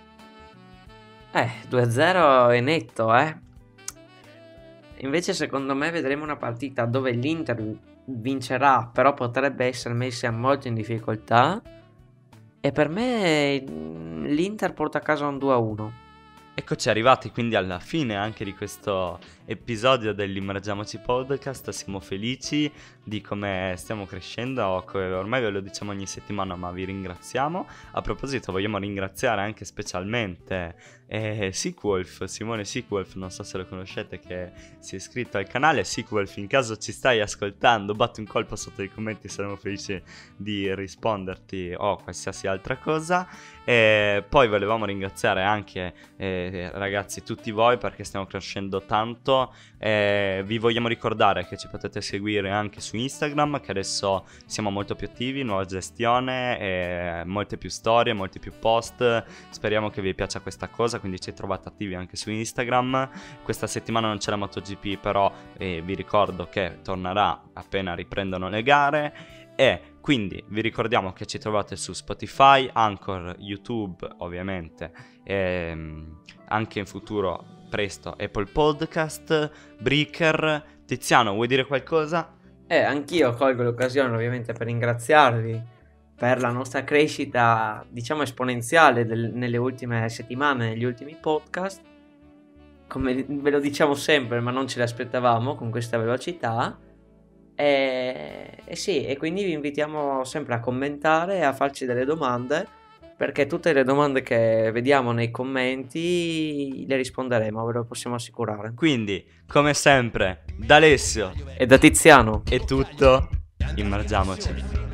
2-0 è netto, Invece secondo me vedremo una partita dove l'Inter vincerà, però potrebbe essere messa molto in difficoltà, e per me l'Inter porta a casa un 2-1. Eccoci arrivati quindi alla fine anche di questo episodio dell'Immergiamoci Podcast. Siamo felici di come stiamo crescendo, ormai ve lo diciamo ogni settimana, ma vi ringraziamo. A proposito, vogliamo ringraziare anche specialmente Simone Sequolf, non so se lo conoscete, che si è iscritto al canale. Sequolf, in caso ci stai ascoltando, batti un colpo sotto i commenti, saremo felici di risponderti o qualsiasi altra cosa. E poi volevamo ringraziare anche ragazzi, tutti voi, perché stiamo crescendo tanto. Vi vogliamo ricordare che ci potete seguire anche su Instagram, che adesso siamo molto più attivi, nuova gestione, molte più storie, molti più post. Speriamo che vi piaccia questa cosa, quindi ci trovate attivi anche su Instagram. Questa settimana non c'è la MotoGP, però vi ricordo che tornerà appena riprendono le gare. E quindi vi ricordiamo che ci trovate su Spotify, Anchor, YouTube ovviamente, anche in futuro presto Apple Podcast, Breaker. Tiziano, vuoi dire qualcosa? Anch'io colgo l'occasione ovviamente per ringraziarvi per la nostra crescita, diciamo, esponenziale nelle ultime settimane, negli ultimi podcast. Come ve lo diciamo sempre, ma non ce l'aspettavamo con questa velocità. E quindi vi invitiamo sempre a commentare e a farci delle domande, perché tutte le domande che vediamo nei commenti le risponderemo, ve lo possiamo assicurare. Quindi, come sempre, da Alessio E da Tiziano è tutto, immergiamoci.